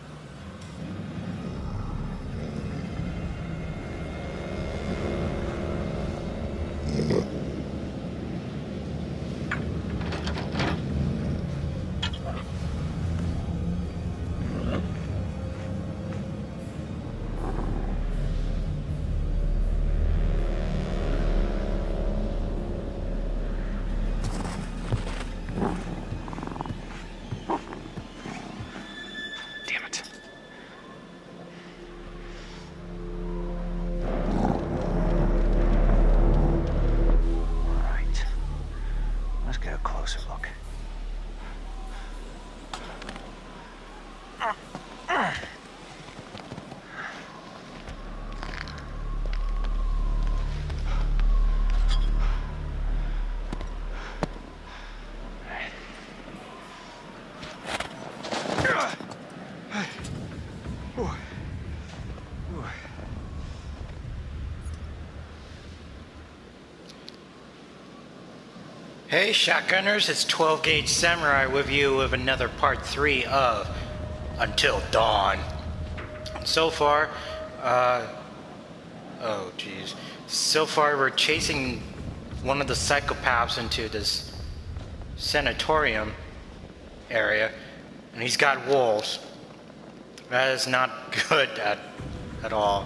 Hey Shotgunners, it's twelve gauge Samurai with you with another part three of Until Dawn. So far, uh, oh geez. So far we're chasing one of the psychopaths into this sanatorium area, and he's got wolves. That is not good at, at all.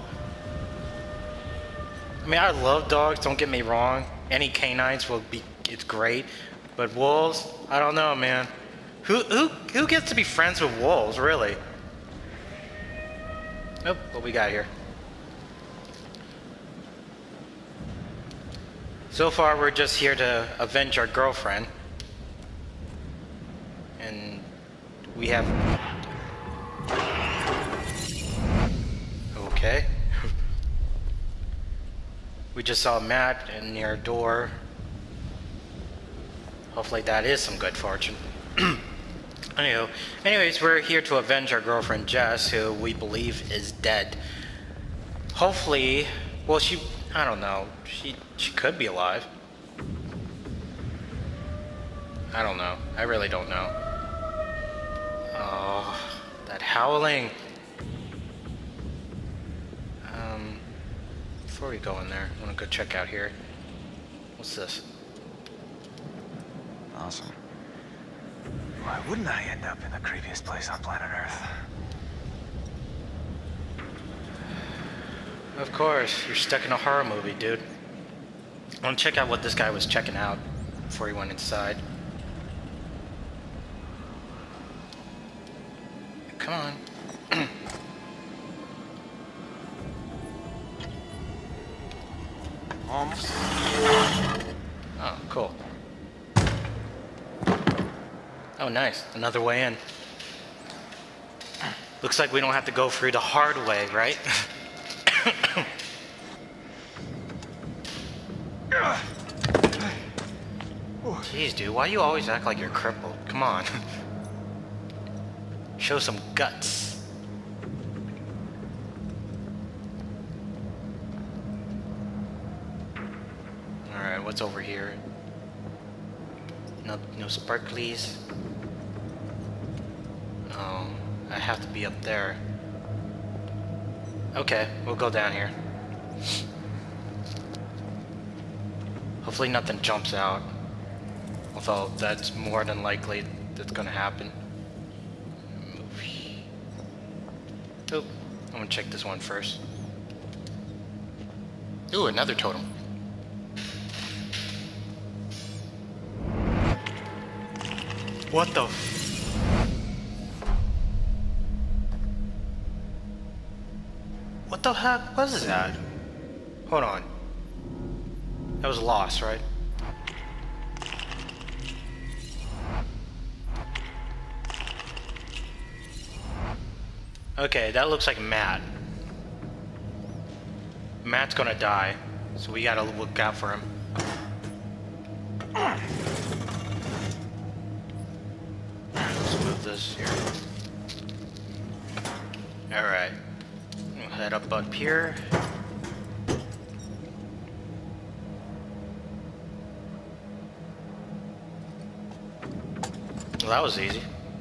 I mean, I love dogs, don't get me wrong. Any canines will be, it's great. But wolves, I don't know, man. Who, who, who gets to be friends with wolves, really? Oh, what we got here? So far, we're just here to avenge our girlfriend. And we have... Okay. We just saw Matt near our door. Hopefully that is some good fortune. Anywho, anyways, we're here to avenge our girlfriend Jess, who we believe is dead. Hopefully, well, she, I don't know, she, she could be alive. I don't know. I really don't know. Oh, that howling. Um, before we go in there, I want to go check out here. What's this? Awesome. Why wouldn't I end up in the creepiest place on planet Earth? Of course, you're stuck in a horror movie, dude. I want to check out what this guy was checking out before he went inside. Come on. Almost. Oh, cool. Oh, nice. Another way in. Looks like we don't have to go through the hard way, right? Jeez, dude, why do you always act like you're crippled? Come on. Show some guts. Alright, what's over here? No, no sparklies. Oh, I have to be up there. Okay, we'll go down here. Hopefully nothing jumps out. Although that's more than likely that's gonna happen. Oh, I'm gonna check this one first. Ooh, another totem. What the f- What the heck was that? Hold on. That was lost, right? Okay, that looks like Matt. Matt's gonna die, so we gotta look out for him. Let's move this here. Alright. We'll head up up here. Well, that was easy.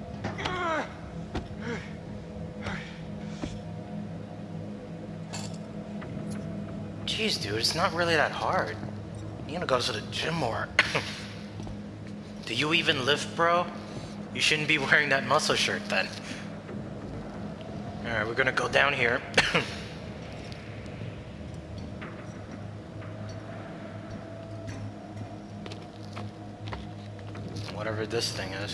Jeez, dude, it's not really that hard. You gotta go to the gym more. Do you even lift, bro? You shouldn't be wearing that muscle shirt then. Alright, we're gonna go down here. Whatever this thing is.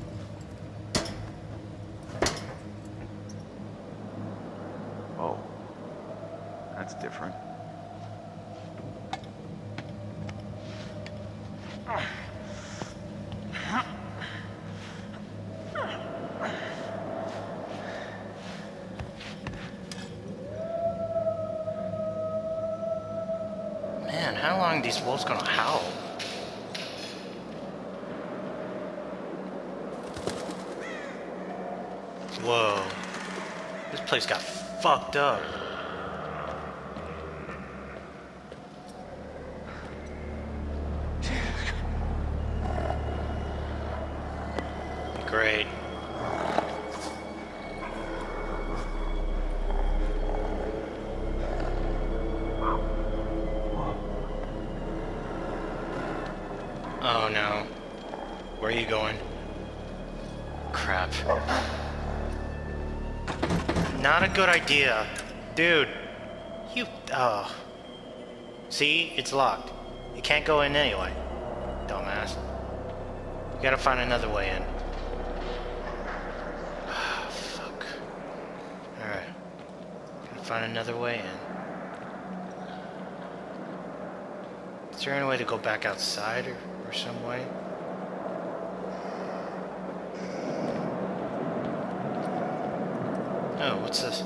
Oh, that's different. Man, how long are these wolves gonna howl? Whoa. This place got fucked up. Great. Oh no. Where are you going? Crap. Not a good idea. Dude. You... Oh. See? It's locked. You can't go in anyway. Dumbass. You gotta find another way in. Oh, fuck. Alright. Gotta find another way in. Is there any way to go back outside or, or some way? Oh, what's this?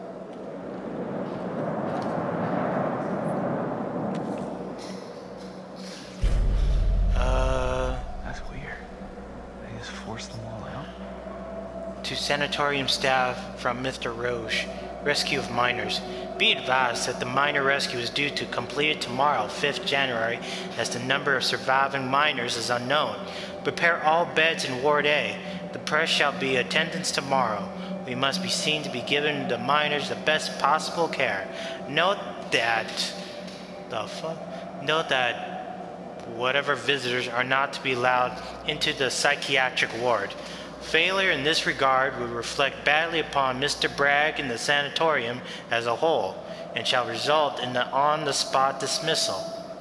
Uh... That's weird. They just forced them all out? To sanatorium staff from Mister Roche. Rescue of miners. Be advised that the miner rescue is due to completed tomorrow, fifth January, as the number of surviving miners is unknown. Prepare all beds in Ward A. The press shall be attendance tomorrow. We must be seen to be giving the miners the best possible care. Note that... The fuck? Note that whatever visitors are not to be allowed into the psychiatric ward. Failure in this regard would reflect badly upon Mister Bragg and the sanatorium as a whole, and shall result in the on-the-spot dismissal.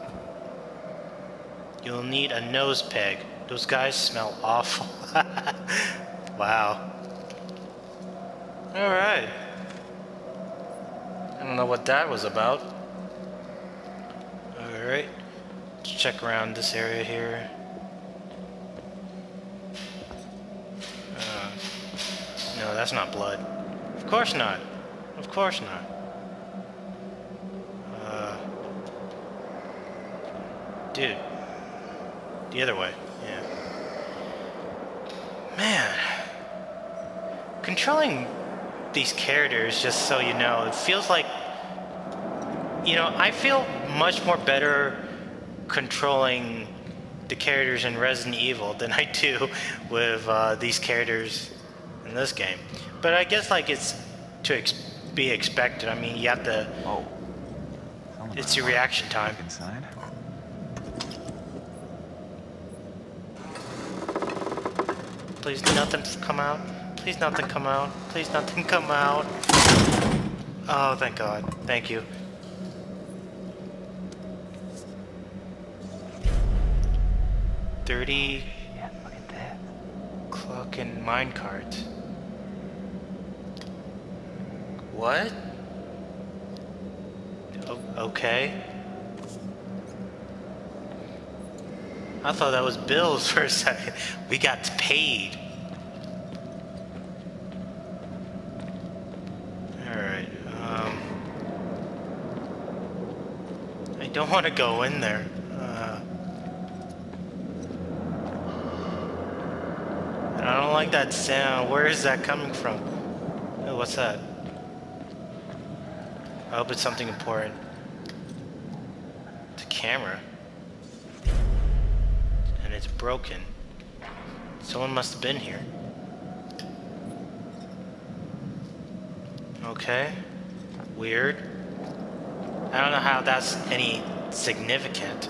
You'll need a nose peg. Those guys smell awful. Wow. Alright. I don't know what that was about. Alright. Let's check around this area here. Uh, no, that's not blood. Of course not. Of course not. Uh, dude. The other way. Yeah. Man. Controlling these characters, just so you know, it feels like, you know, I feel much more better controlling the characters in Resident Evil than I do with uh, these characters in this game. But I guess like it's to ex be expected. I mean, you have to. Oh. It's your reaction time. Inside. Please, nothing come out. Please, nothing come out. Please, nothing come out. Oh, thank God. Thank you. Thirty. Yeah, look at that. Clock and minecart. What? O okay. I thought that was bills for a second. We got paid. Alright, um... I don't want to go in there. Uh... I don't like that sound. Where is that coming from? Oh, what's that? I hope it's something important. It's a camera. And it's broken. Someone must have been here. Okay. Weird. I don't know how that's any significant.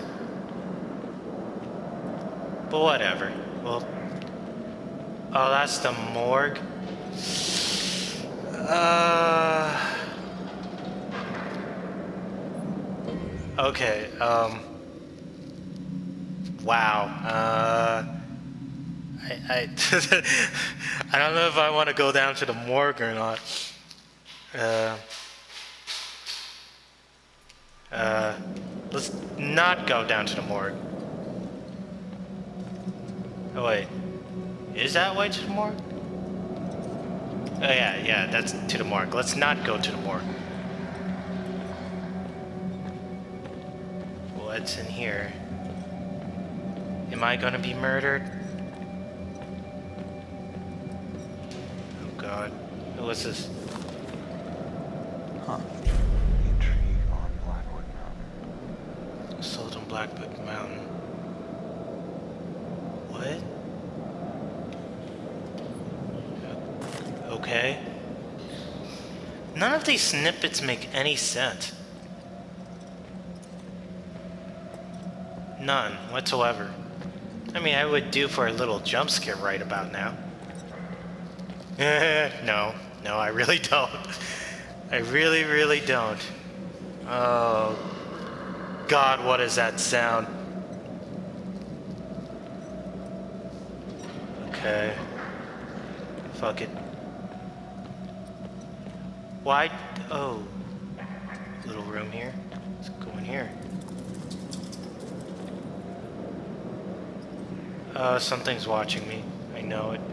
But whatever. Well, oh, that's the morgue. Uh. Okay. Um. Wow. Uh. I I, I don't know if I want to go down to the morgue or not. Uh. Uh. Let's not go down to the morgue. Oh wait. Is that way to the morgue? Oh yeah, yeah, that's to the morgue. Let's not go to the morgue. What's in here? Am I gonna be murdered? Oh god. Oh, what's this? Huh. Intrigue on Blackwood Mountain. Assault on Blackwood Mountain. What? Okay. None of these snippets make any sense. None whatsoever. I mean, I would do for a little jump scare right about now. no, no, I really don't. I really, really don't. Oh, God, what is that sound? Okay. Fuck it. Why? Oh. Little room here. Let's go in here. Uh, something's watching me. I know it.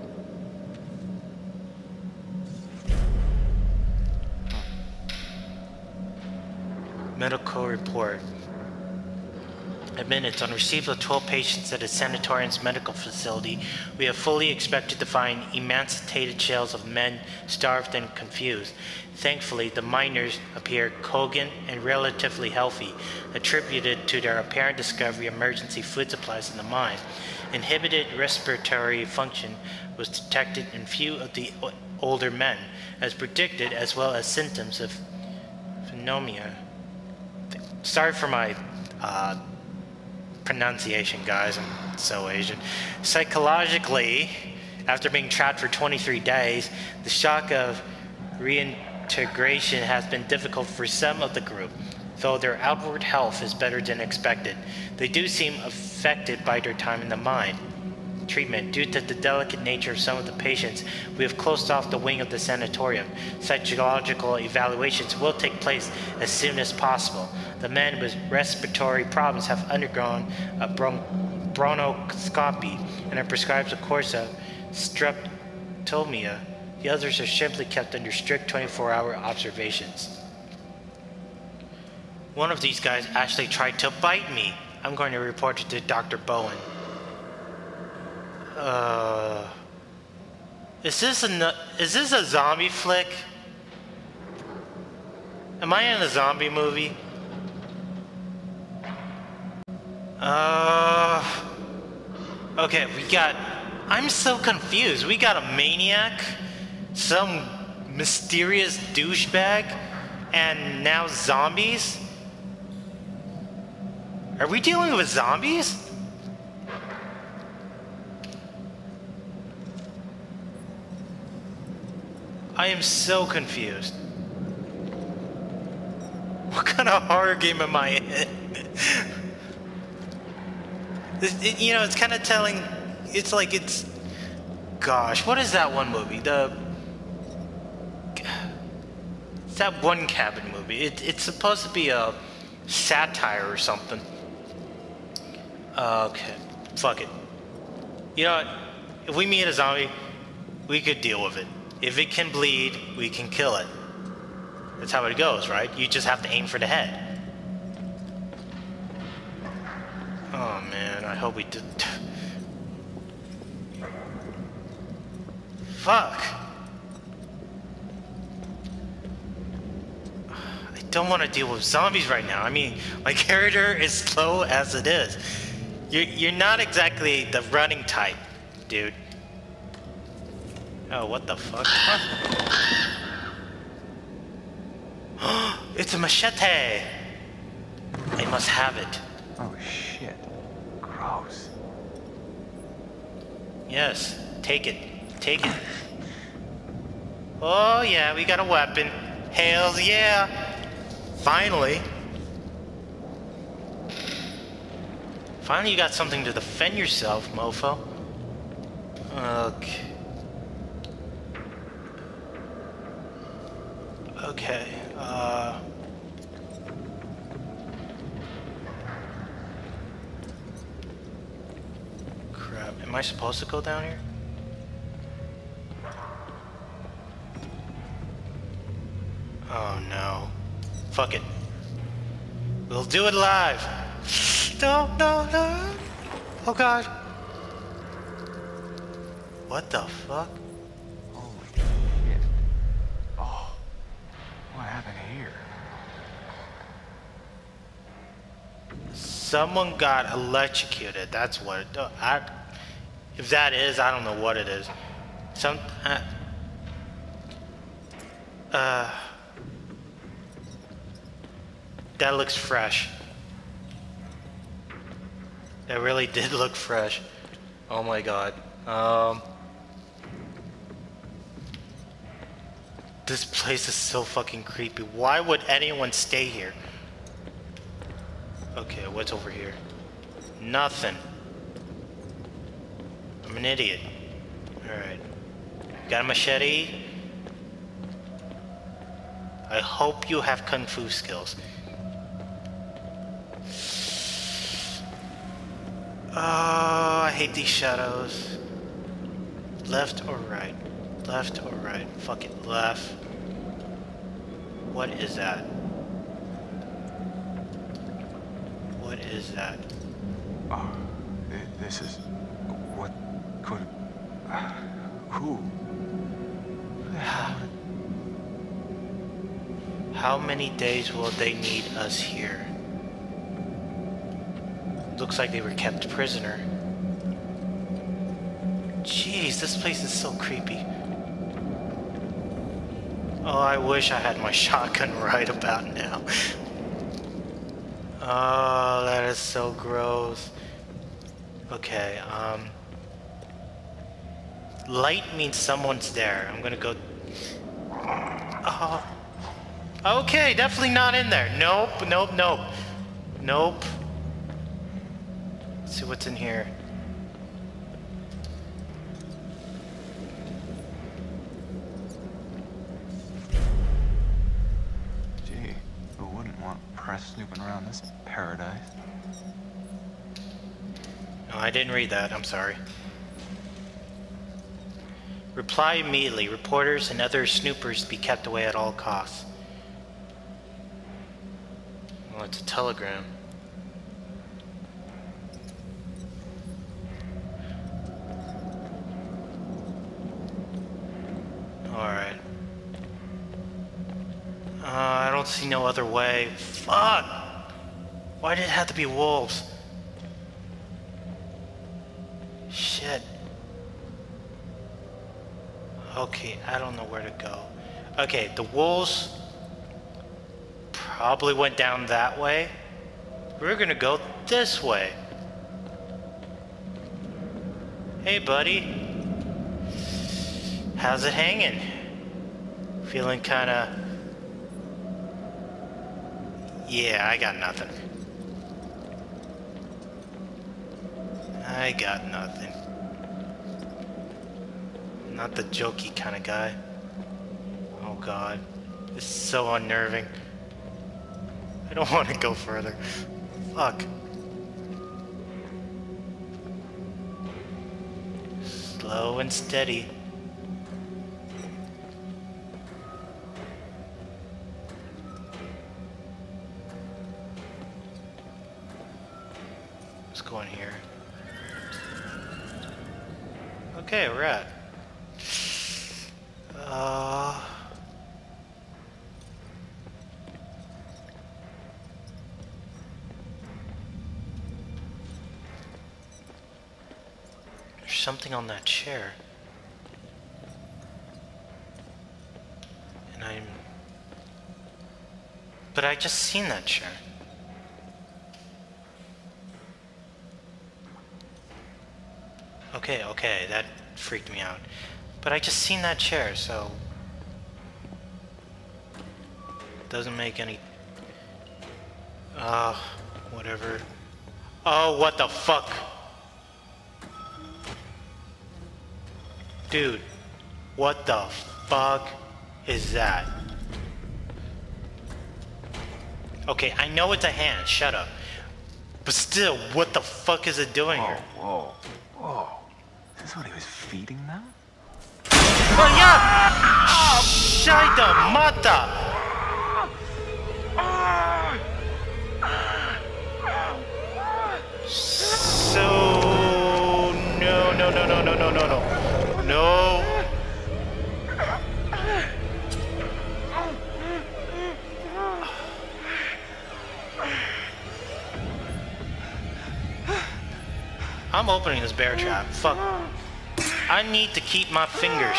Medical report. Admitted, on receipt of twelve patients at a sanatorium's medical facility, we have fully expected to find emaciated shells of men, starved and confused. Thankfully, the miners appear cogent and relatively healthy, attributed to their apparent discovery of emergency food supplies in the mine. Inhibited respiratory function was detected in few of the older men, as predicted, as well as symptoms of pneumonia. Sorry for my uh, pronunciation, guys. I'm so Asian. Psychologically, after being trapped for twenty-three days, the shock of reintegration has been difficult for some of the group, though their outward health is better than expected. They do seem affected by their time in the mine. Treatment. Due to the delicate nature of some of the patients, we have closed off the wing of the sanatorium. Psychological evaluations will take place as soon as possible. The men with respiratory problems have undergone a bron bronchoscopy and are prescribed a course of streptomia. The others are simply kept under strict twenty-four hour observations. One of these guys actually tried to bite me. I'm going to report it to Doctor Bowen. Uh, is this a is this a zombie flick? Am I in a zombie movie? Uh, okay, we got. I'm so confused. We got a maniac, some mysterious douchebag, and now zombies. Are we dealing with zombies? I am so confused. What kind of horror game am I in? it, it, you know, it's kind of telling. It's like it's. Gosh, what is that one movie? The. It's that one cabin movie. It, it's supposed to be a satire or something. Okay, fuck it. You know what? If we meet a zombie, we could deal with it. If it can bleed, we can kill it. That's how it goes, right? You just have to aim for the head. Oh man, I hope we did. Fuck. I don't want to deal with zombies right now. I mean, my character is slow as it is. You're, you're not exactly the running type, dude. Oh, what the fuck? It's a machete! I must have it. Oh shit. Gross. Yes, take it. Take it. Oh yeah, we got a weapon. Hells yeah! Finally. Finally you got something to defend yourself, mofo. Okay. Okay, uh... crap, am I supposed to go down here? Oh no. Fuck it. We'll do it live! No, no, no! Oh god! What the fuck? Holy shit. Oh. What happened here? Someone got electrocuted. That's what. It, I, if that is, I don't know what it is. Some. Uh. uh that looks fresh. That really did look fresh. Oh my god. Um. This place is so fucking creepy. Why would anyone stay here? Okay, what's over here? Nothing. I'm an idiot. Alright. Got a machete? I hope you have kung fu skills. Oh, I hate these shadows. Left or right? Left or right? Fuck it, left. What is that? What is that? Oh, th this is... What could... Uh, who? How many days will they need us here? Looks like they were kept prisoner. Jeez, this place is so creepy. Oh, I wish I had my shotgun right about now. Oh, that is so gross. Okay, um... light means someone's there. I'm gonna go... Oh... Okay, definitely not in there. Nope, nope, nope. Nope. Let's see what's in here. Gee, who wouldn't want press snooping around this paradise? No, I didn't read that. I'm sorry. Reply immediately. Reporters and other snoopers be kept away at all costs. Well, it's a telegram. Alright. Uh, I don't see no other way. Fuck! Why did it have to be wolves? Shit. Okay, I don't know where to go. Okay, the wolves probably went down that way. We're gonna go this way. Hey, buddy. How's it hanging? Feeling kinda... Yeah, I got nothing. I got nothing. Not the jokey kind of guy. Oh god. This is so unnerving. I don't want to go further. Fuck. Slow and steady. Let's go in here. Okay, we're at. Uh... There's something on that chair. And I'm... But I just seen that chair. Okay, okay, that freaked me out. But I just seen that chair, so... Doesn't make any... Uh, whatever. Oh, what the fuck? Dude, what the fuck is that? Okay, I know it's a hand, shut up. But still, what the fuck is it doing here? Whoa, whoa. Is this what he was feeding them? Oh yeah! Shaita mata! So... No, no, no, no, no, no, no, no. No! I'm opening this bear trap. Fuck. I need to keep my fingers.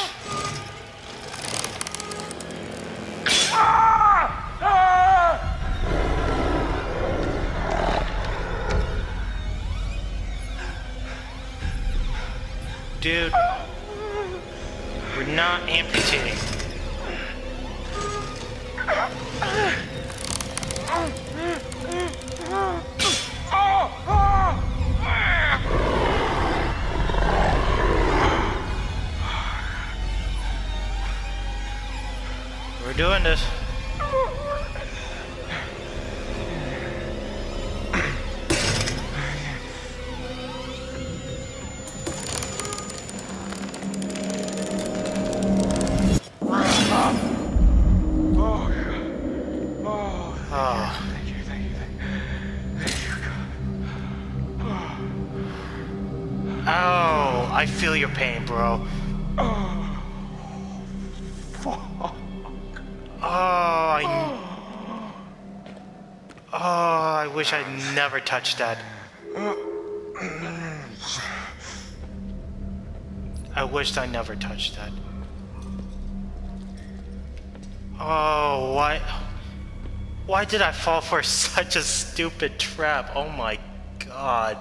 Dude, we're not amputating. We're doing this. I feel your pain, bro. Oh, fuck. Oh, I... Oh, I wish I'd never touched that. I wished I never touched that. Oh, why... Why did I fall for such a stupid trap? Oh my god.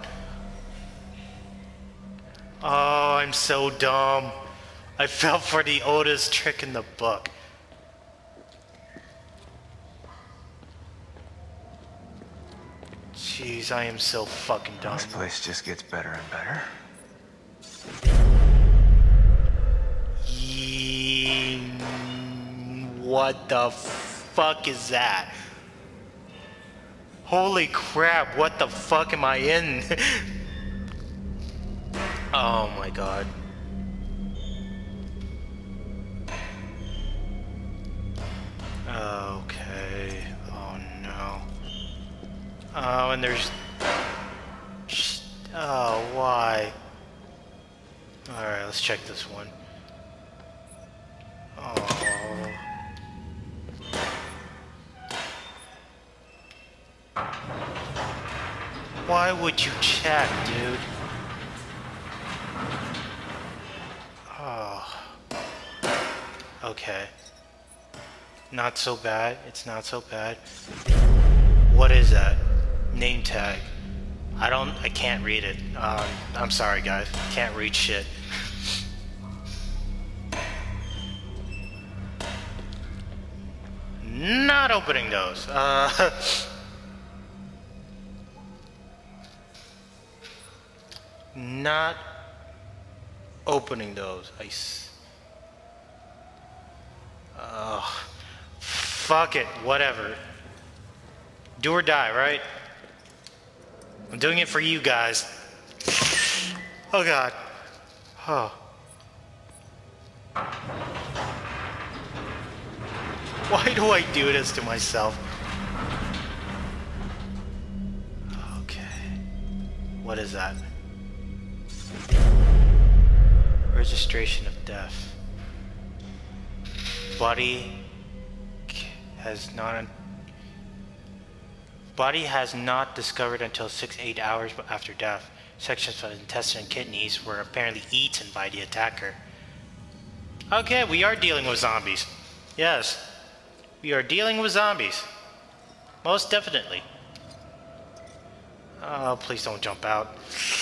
Oh, I'm so dumb. I fell for the oldest trick in the book. Jeez, I am so fucking dumb. This place just gets better and better. Ye... What the fuck is that? Holy crap, what the fuck am I in? Oh my god. Okay. Oh no. Oh, and there's... Oh, why? Alright, let's check this one. Oh. Why would you check, dude? Oh. Okay. Not so bad. It's not so bad. What is that? Name tag. I don't... I can't read it. Uh, I'm sorry, guys. Can't read shit. Not opening those. Uh... Not opening those. Ice. Oh, fuck it. Whatever. Do or die, right? I'm doing it for you guys. Oh god. Oh. Why do I do this to myself? Okay. What is that? Registration of death. Body has not body has not discovered until six eight hours after death. Sections of intestine and kidneys were apparently eaten by the attacker. Okay, we are dealing with zombies. Yes, we are dealing with zombies. Most definitely. Oh, please don't jump out.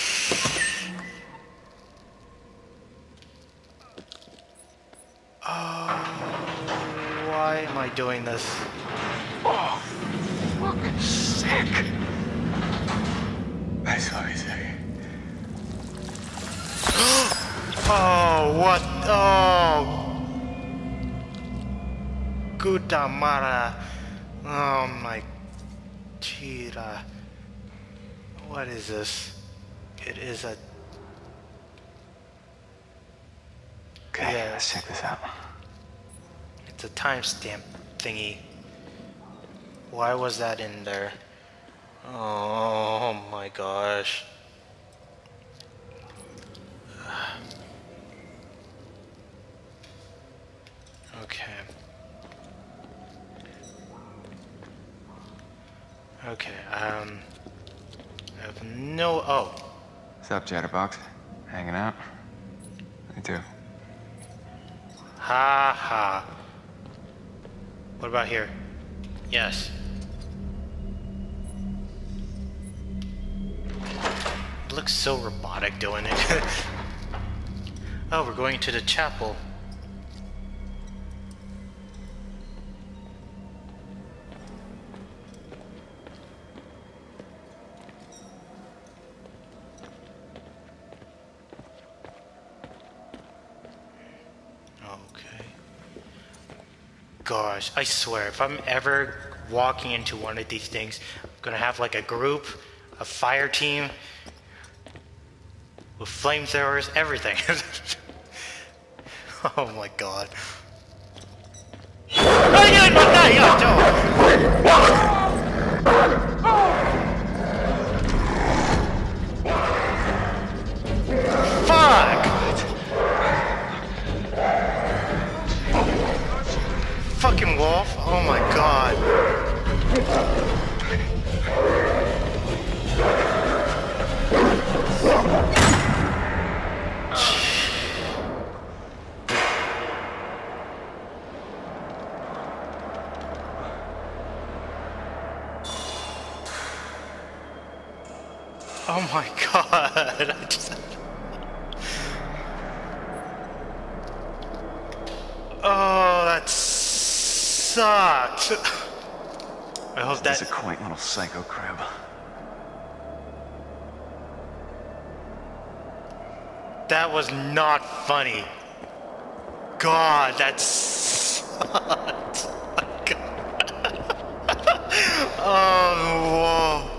Oh, why am I doing this? Oh, fucking sick. That's what I say. Oh, what? Oh. Gutamara. Oh my. Chira. What is this? It is a. Okay, yeah, let's check this out. It's a timestamp thingy. Why was that in there? Oh my gosh. Okay. Okay, um... I have no... Oh. What's up, Chatterbox? Hanging out? Me too. Ha ha. What about here? Yes. It looks so robotic doing it. Oh, we're going to the chapel. Gosh, I swear, if I'm ever walking into one of these things, I'm gonna have like a group, a fire team, with flamethrowers, everything. Oh my god. Fuck! Fucking wolf? Oh my god. Oh my god. I just... Oh, that's sucked. I hope that's a quaint little psycho crib. That was not funny. God, that sucked. Oh, whoa.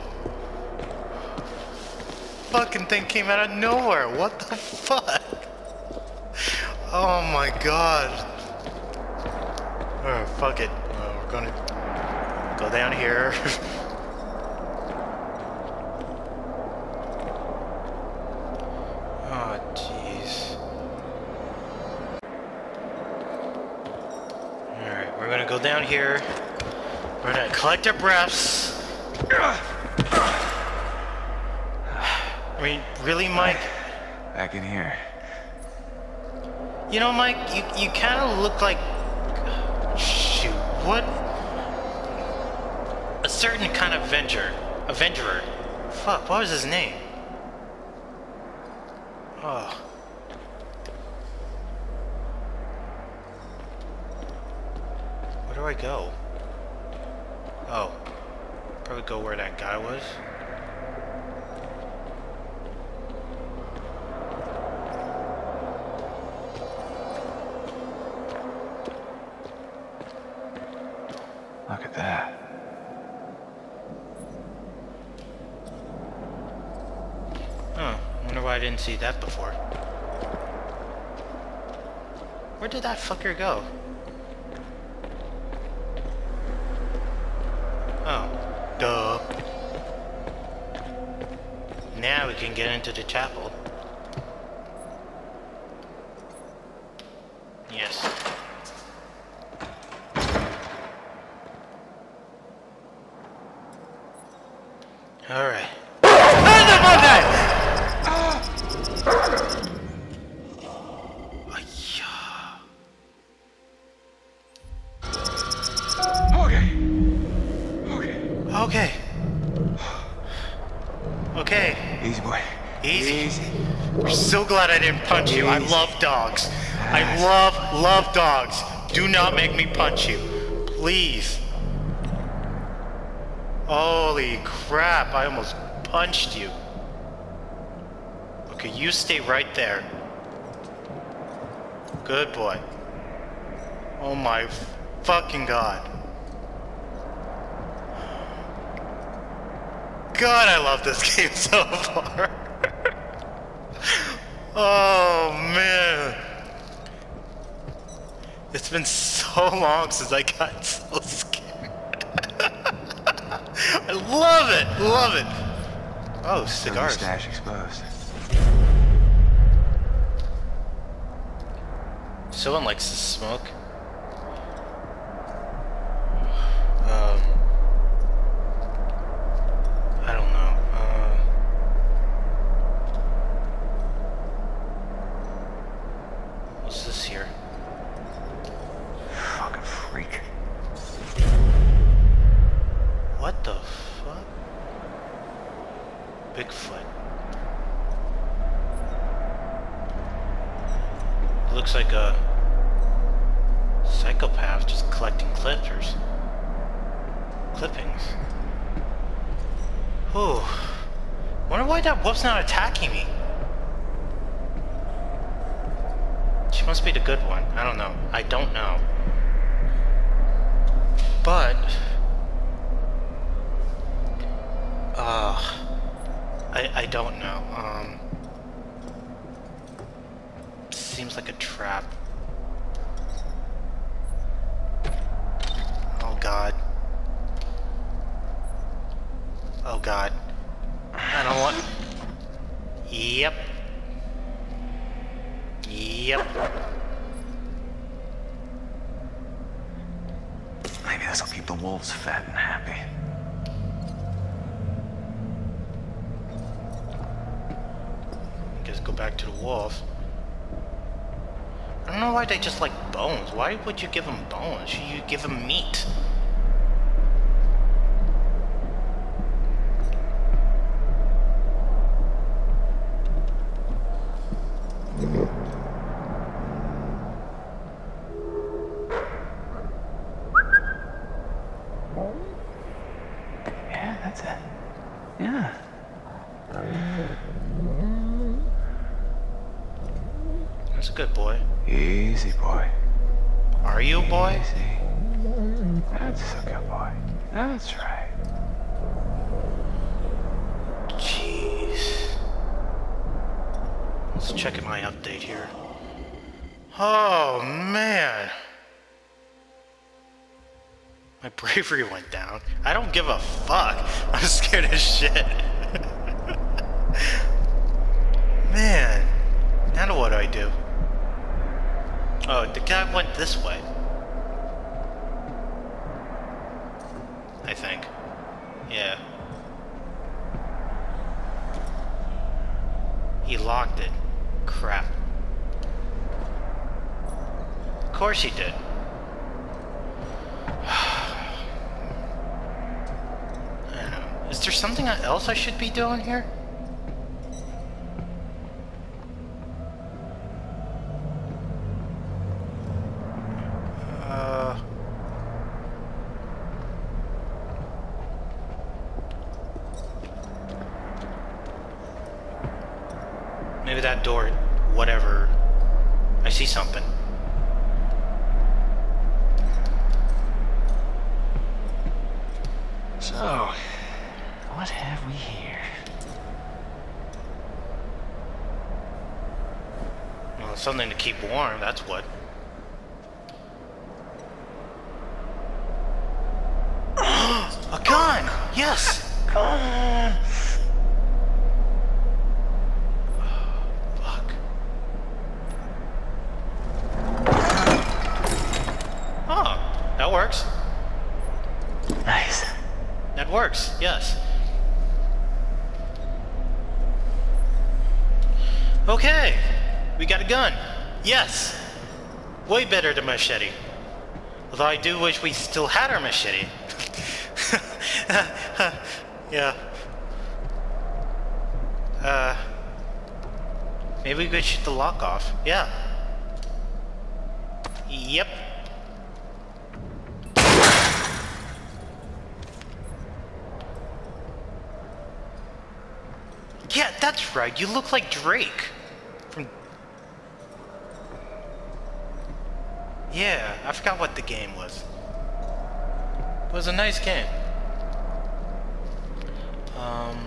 Fucking thing came out of nowhere. What the fuck? Oh my god. Oh, fuck it. Oh, we're gonna go down here. Oh, jeez. Alright, we're gonna go down here. We're gonna collect our breaths. I mean, really, Mike? Back in here. You know, Mike, you, you kind of look like... Shoot, what? A certain kind of Avenger. Avengerer. Fuck, what was his name? Oh. Where do I go? Oh. Probably go where that guy was. Look at that. Huh. Wonder why I didn't see that before. Where did that fucker go? Oh. Duh. Now we can get into the chapel. Yes. Alright. Okay. Okay. Okay. Okay. Easy, boy. Easy. Easy. I'm so glad I didn't punch you. I love dogs. I love, love dogs. Do not make me punch you. Please. Holy crap, I almost punched you. Okay, you stay right there. Good boy. Oh my fucking god. God, I love this game so far. Oh man. It's been so long since I got so scared. I love it, love it. Oh, cigars. Stash exposed. Someone likes to smoke. Um, I don't know. Uh, what's this here? Fucking freak. What the fuck? Bigfoot. Looks like a psychopath just collecting clippers. Clippings. Ooh. Wonder why that wolf's not attacking me. She must be the good one. I don't know. I don't know. But uh I I don't know. Um Seems like a trap. Oh god. Oh god. I don't want... Yep. Yep. Maybe this'll keep the wolves fat and happy. Guess go back to the wolf. I don't know why they just like bones. Why would you give them bones? Should you give them meat? Yeah, that's it. Yeah. That's a good boy. Easy, boy. Are you a boy? Easy. That's a good boy. That's right. Jeez. Let's check at my update here. Oh, man. My bravery went down. I don't give a fuck. I'm scared as shit. Man. Now what do I do? Oh, the guy went this way. I think. Yeah. He locked it. Crap. Of course he did. I don't know. Is there something else I should be doing here? Uh... Maybe that door, whatever. I see something. So, what have we here? Well, something to keep warm, that's what. A gun! Yes! Gun! Fuck. Oh, that works. Nice. That works, yes. Okay, we got a gun. Yes. Way better than machete. Although I do wish we still had our machete. Yeah. Uh, maybe we could shoot the lock off. Yeah. Yep. Yeah, that's right. You look like Drake. From... Yeah, I forgot what the game was. It was a nice game. Um...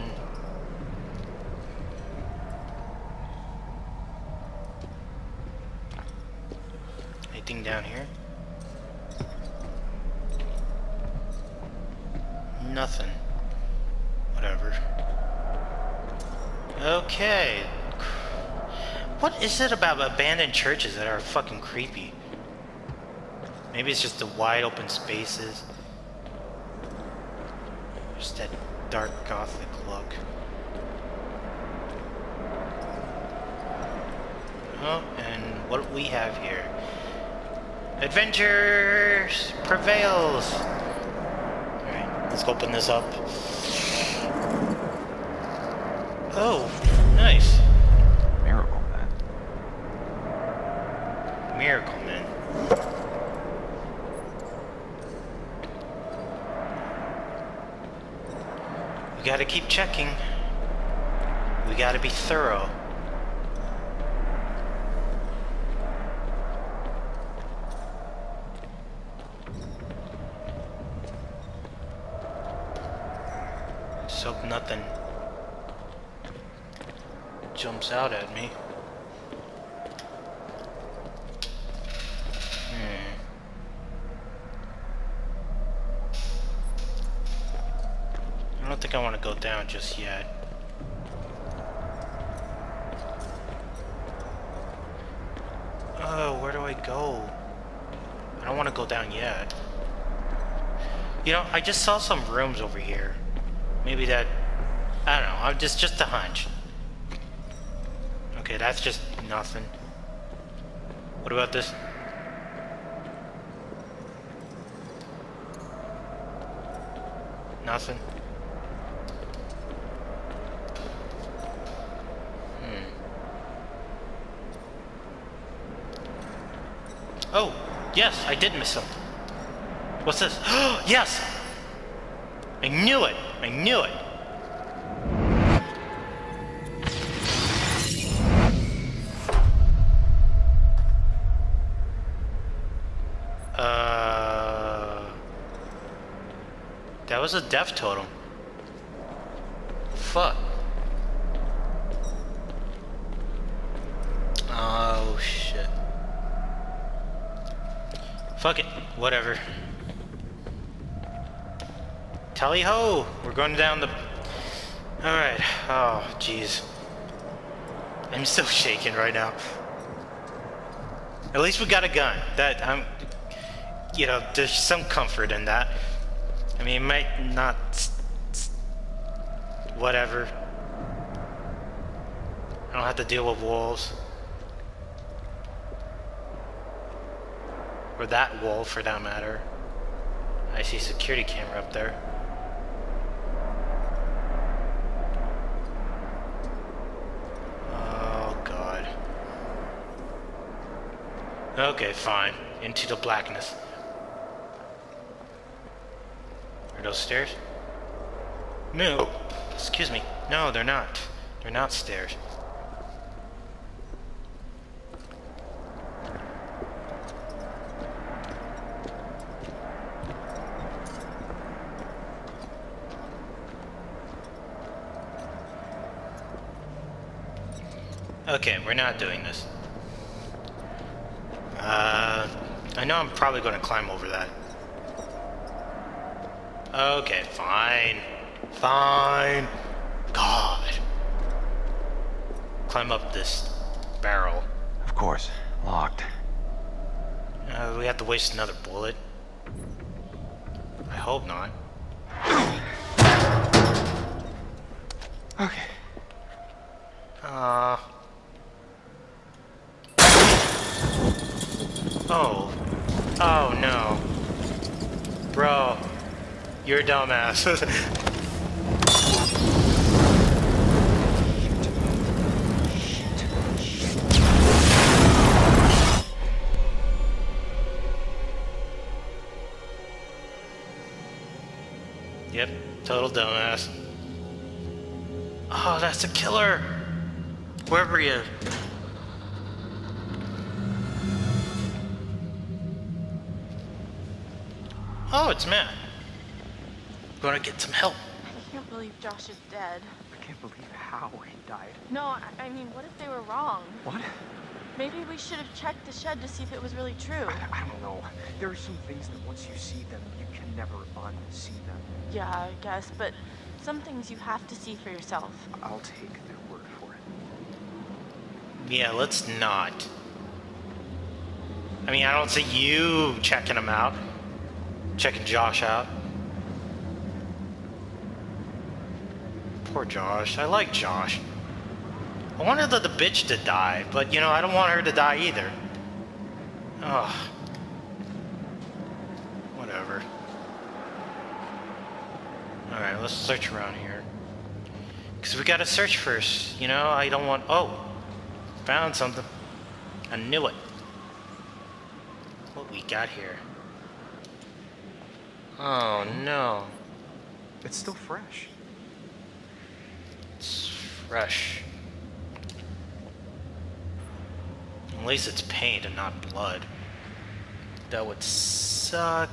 Anything down here? Nothing. Whatever. Okay. What is it about abandoned churches that are fucking creepy? Maybe it's just the wide open spaces. Just that dark gothic look. Oh, and what do we have here? Adventure prevails! Alright, let's open this up. Oh, nice. Miracle Man. Miracle Man. We gotta keep checking. We gotta be thorough. Just hope nothing jumps out at me. Hmm. I don't think I want to go down just yet. Oh, where do I go? I don't want to go down yet. You know, I just saw some rooms over here. Maybe that... I don't know, I'm just, just a hunch. Okay, that's just nothing. What about this? Nothing. Hmm. Oh, yes, I did miss something. What's this? Yes! I knew it! I knew it! Uh, that was a death totem. Fuck. Oh shit. Fuck it. Whatever. Tally ho! We're going down the... Alright. Oh, jeez. I'm still shaking right now. At least we got a gun. That, I'm... You know, there's some comfort in that. I mean, it might not... Whatever. I don't have to deal with wolves. Or that wolf, for that matter. I see a security camera up there. Oh, God. Okay, fine. Into the blackness. Are those stairs? No. Excuse me. No, they're not. They're not stairs. Okay, we're not doing this. Uh, I know I'm probably going to climb over that. Okay, fine. Fine. God. Climb up this barrel. Of course. Locked. Uh, we have to waste another bullet. I hope not. Okay. Uh... Oh. Oh no. Bro. You're a dumbass. Yep, total dumbass. Oh, that's a killer. Where were you? Oh, it's Matt. Gonna get some help. I can't believe Josh is dead. I can't believe how he died. No, I, I mean, what if they were wrong? What? Maybe we should have checked the shed to see if it was really true. I, I don't know. There are some things that once you see them, you can never unsee them. Yeah, I guess, but some things you have to see for yourself. I'll take their word for it. Yeah, let's not. I mean, I don't see you checking him out. Checking Josh out. Poor Josh. I like Josh. I wanted the, the bitch to die, but you know, I don't want her to die either. Ugh. Whatever. Alright, let's search around here. Because we gotta search first, you know? I don't want... Oh! Found something. I knew it. What we got here? Oh, no. It's still fresh. It's fresh. At least it's paint and not blood. That would suck.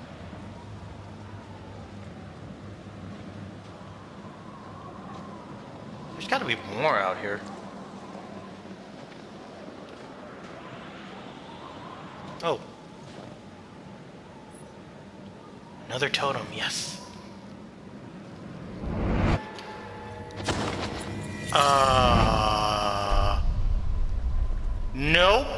There's gotta be more out here. Oh. Another totem, yes. Uh... Nope.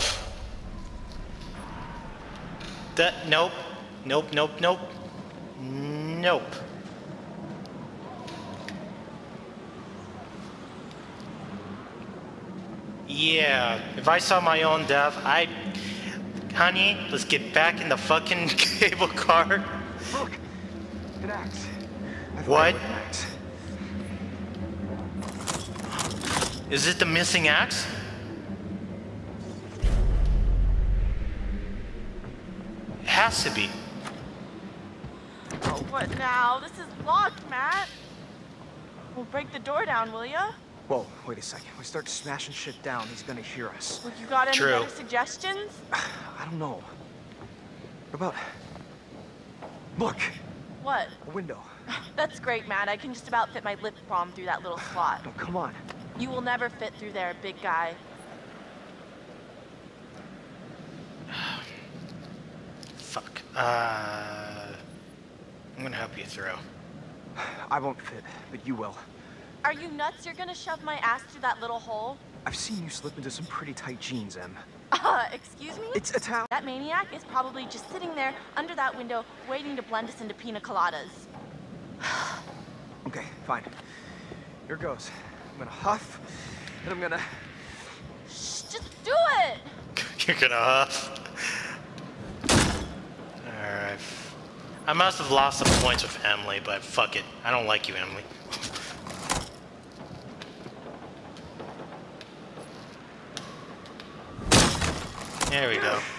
That, nope. Nope, nope, nope. Nope. Yeah, if I saw my own death, I'd... Honey, let's get back in the fucking cable car. Look! An axe. What? Is it the missing axe? It has to be. Oh, what now? This is locked, Matt. Well, break the door down, will ya? Whoa, wait a second. We start smashing shit down, he's gonna hear us. Well, you got any True. better suggestions? I don't know. What about... Look! What? A window. That's great, Matt. I can just about fit my lip balm through that little slot. No, come on. You will never fit through there, big guy. Fuck. Uh... I'm gonna help you through. I won't fit, but you will. Are you nuts? You're gonna shove my ass through that little hole? I've seen you slip into some pretty tight jeans, Em. Uh, excuse me? It's Italian. That maniac is probably just sitting there under that window waiting to blend us into pina coladas. Okay, fine. Here goes. I'm gonna huff, and I'm gonna... Shh, just do it! You're gonna huff. Alright. I must have lost some points with Emily, but fuck it. I don't like you, Emily. There we go.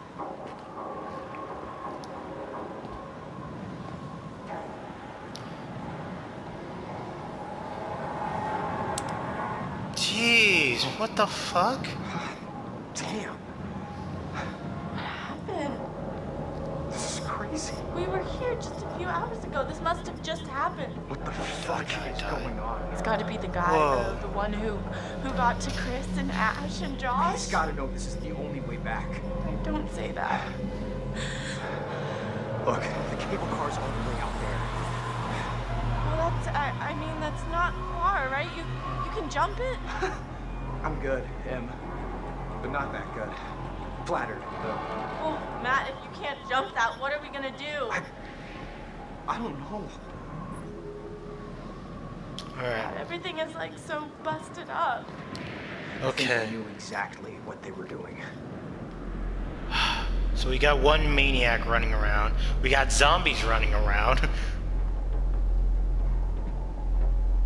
Jeez, what the fuck? Damn. What happened? This is crazy. We were here just a few hours ago. This must have just happened. What the fuck is going on? It's gotta be the guy, Whoa. the, the one who who got to Chris and Ash and Josh. He's gotta know this is the only way back. Don't say that. Look, the cable car's all the way out there. Well, that's, I, I mean, that's not far, right? You, you can jump it? I'm good, Em. But not that good. Flattered, though. Well, Matt, if you can't jump that, what are we gonna do? I, I don't know. Alright. Everything is like so busted up. I think Okay. I knew exactly what they were doing. So we got one maniac running around. We got zombies running around.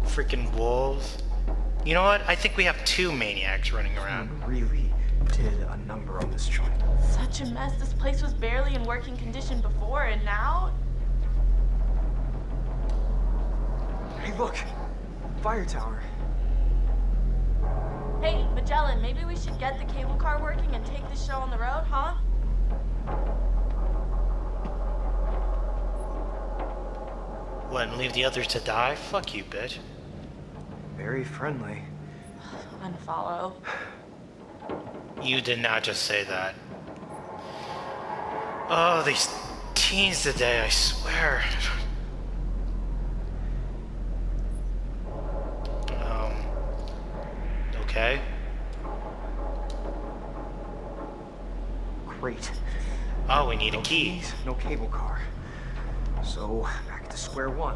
freaking wolves. You know what? I think we have two maniacs running around. You really did a number on this joint. Such a mess. This place was barely in working condition before, and now... Hey, look! Fire tower. Hey, Magellan, maybe we should get the cable car working and take this show on the road, huh? What, and leave the others to die? Fuck you, bitch. Very friendly. Unfollow. You did not just say that. Oh, these teens today, I swear. um, okay. Great. Oh, we need no a key. Keys, no cable car. So, back to square one.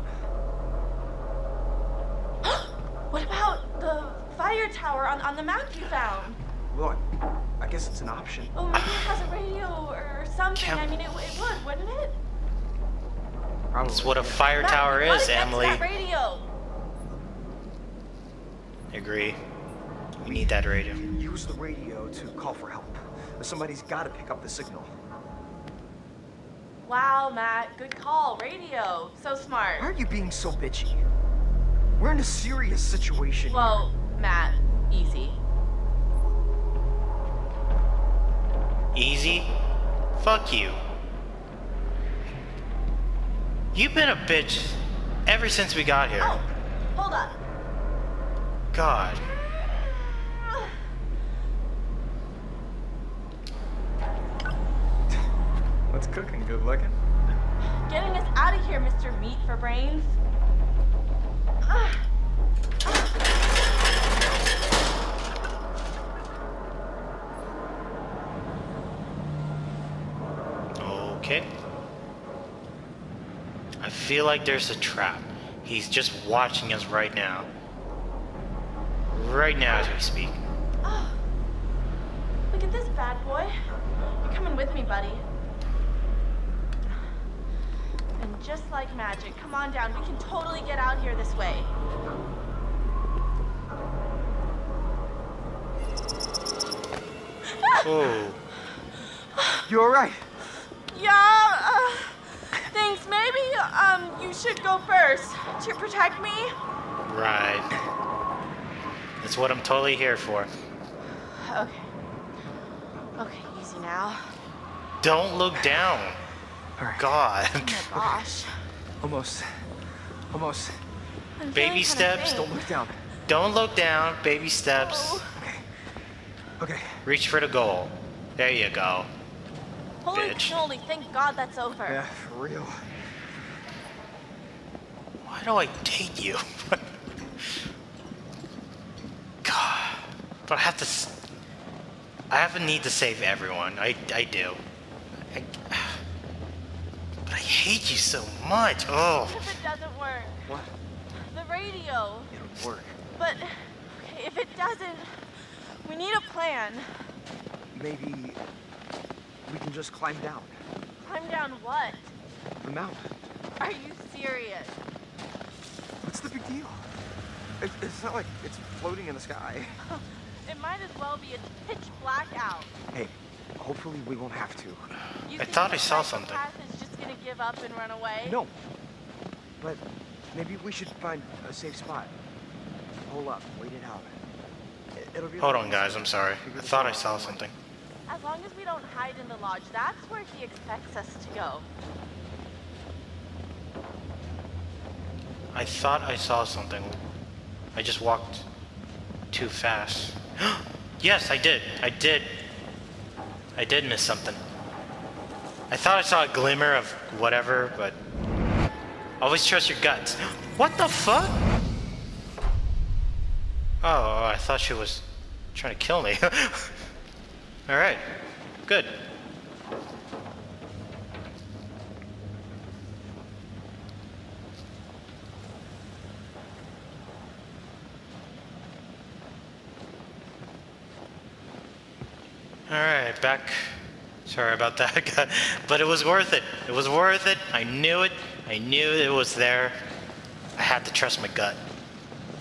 What about the fire tower on, on the map you found? Well, I guess it's an option. Oh, maybe it has a radio or something. Can't- I mean, it, it would, wouldn't it? Probably. That's what a fire Matt, tower we gotta is, get to Emily. that radio. Agree. We need that radio. Use the radio to call for help. Somebody's got to pick up the signal. Wow, Matt, good call. Radio. So smart. Why are you being so bitchy? We're in a serious situation. Well, Matt, easy. Easy? Fuck you. You've been a bitch ever since we got here. Oh, hold up. God. What's cooking? Good looking? Getting us out of here, Mister Meat for Brains. Okay. I feel like there's a trap. He's just watching us right now. Right now as we speak. Oh, look at this bad boy. You're coming with me, buddy. And just like magic, come on down. We can totally get out here this way. Oh. You all right? Yeah, uh, thanks. Maybe, um, you should go first to protect me. Right. That's what I'm totally here for. Okay. Okay, easy now. Don't look down. All right. God. Oh my gosh. Almost. Almost. I'm Baby feeling kinda steps. faint. Don't look down. Don't look down. Baby steps. Oh. Okay. Reach for the goal. There you go. Holy Bitch. cannoli, thank God that's over. Yeah, for real. Why do I date you? God. But I have to... s- I have a need to save everyone. I, I do. I, but I hate you so much. Oh. What if it doesn't work? What? The radio. It'll work. But, okay, if it doesn't, we need a plan. Maybe we can just climb down Climb down what? the mountain. Are you serious? What's the big deal? It, it's not like it's floating in the sky. It might as well be a pitch black out. Hey, hopefully we won't have to. You I think thought the I saw something. psychopath is just gonna give up and run away? No. But maybe we should find a safe spot. Hold up, wait it out. It, it'll be Hold like on, guys. I'm sorry. I thought I saw something. As long as we don't hide in the lodge, that's where he expects us to go. I thought I saw something. I just walked too fast. Yes, I did. I did. I did miss something. I thought I saw a glimmer of whatever, but always trust your guts. What the fuck? Oh, I thought she was trying to kill me. All right, good. All right, back. Sorry about that, but it was worth it. It was worth it. I knew it. I knew it was there. I had to trust my gut.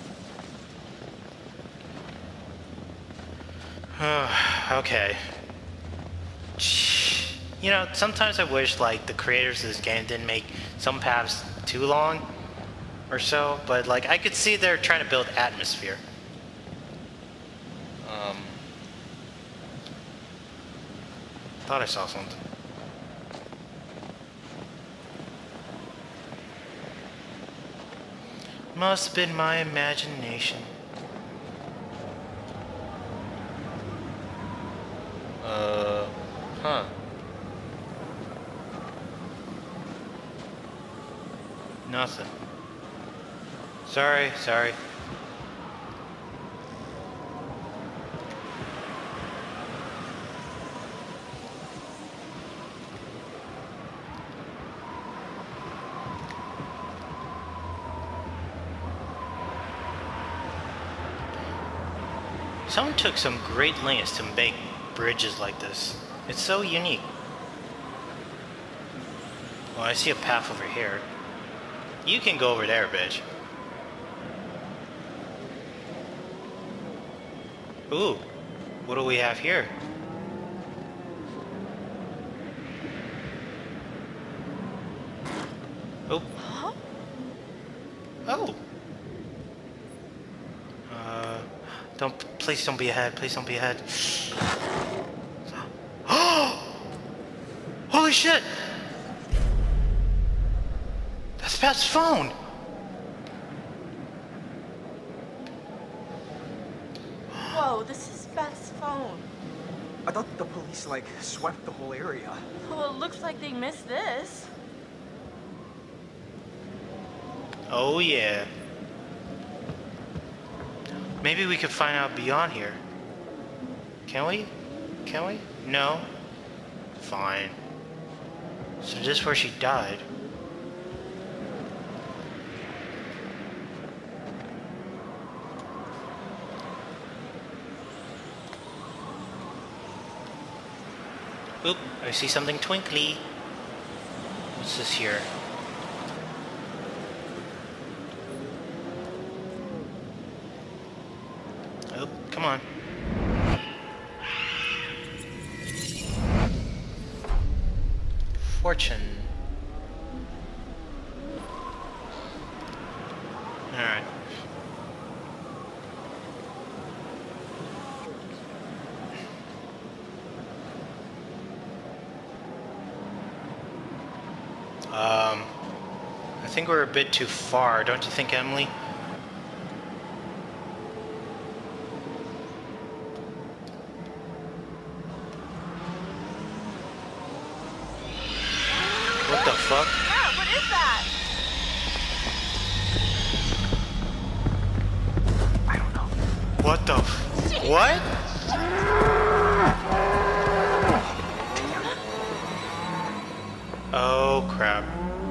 Okay. You know, sometimes I wish, like, the creators of this game didn't make some paths too long or so, but, like, I could see they're trying to build atmosphere. Um... Thought I saw something. Must have been my imagination. Uh, huh. Nothing. Sorry, sorry. Someone took some great lengths to make bridges like this. It's so unique. Well, I see a path over here. You can go over there, bitch. Ooh, what do we have here? Oh. Huh? Oh. Uh, don't, please don't be ahead, please don't be ahead. Holy shit! That's Beth's phone! Whoa, this is Beth's phone. I thought the police, like, swept the whole area. Well, it looks like they missed this. Oh yeah. Maybe we could find out beyond here. Can we? Can we? No? Fine. So this is where she died. Oop, I see something twinkly. What's this here? Oh, come on. Fortune. Alright. Um, I think we're a bit too far, don't you think, Emily? What the fuck? Yeah, what is that? I don't know. What the f- What? Oh crap.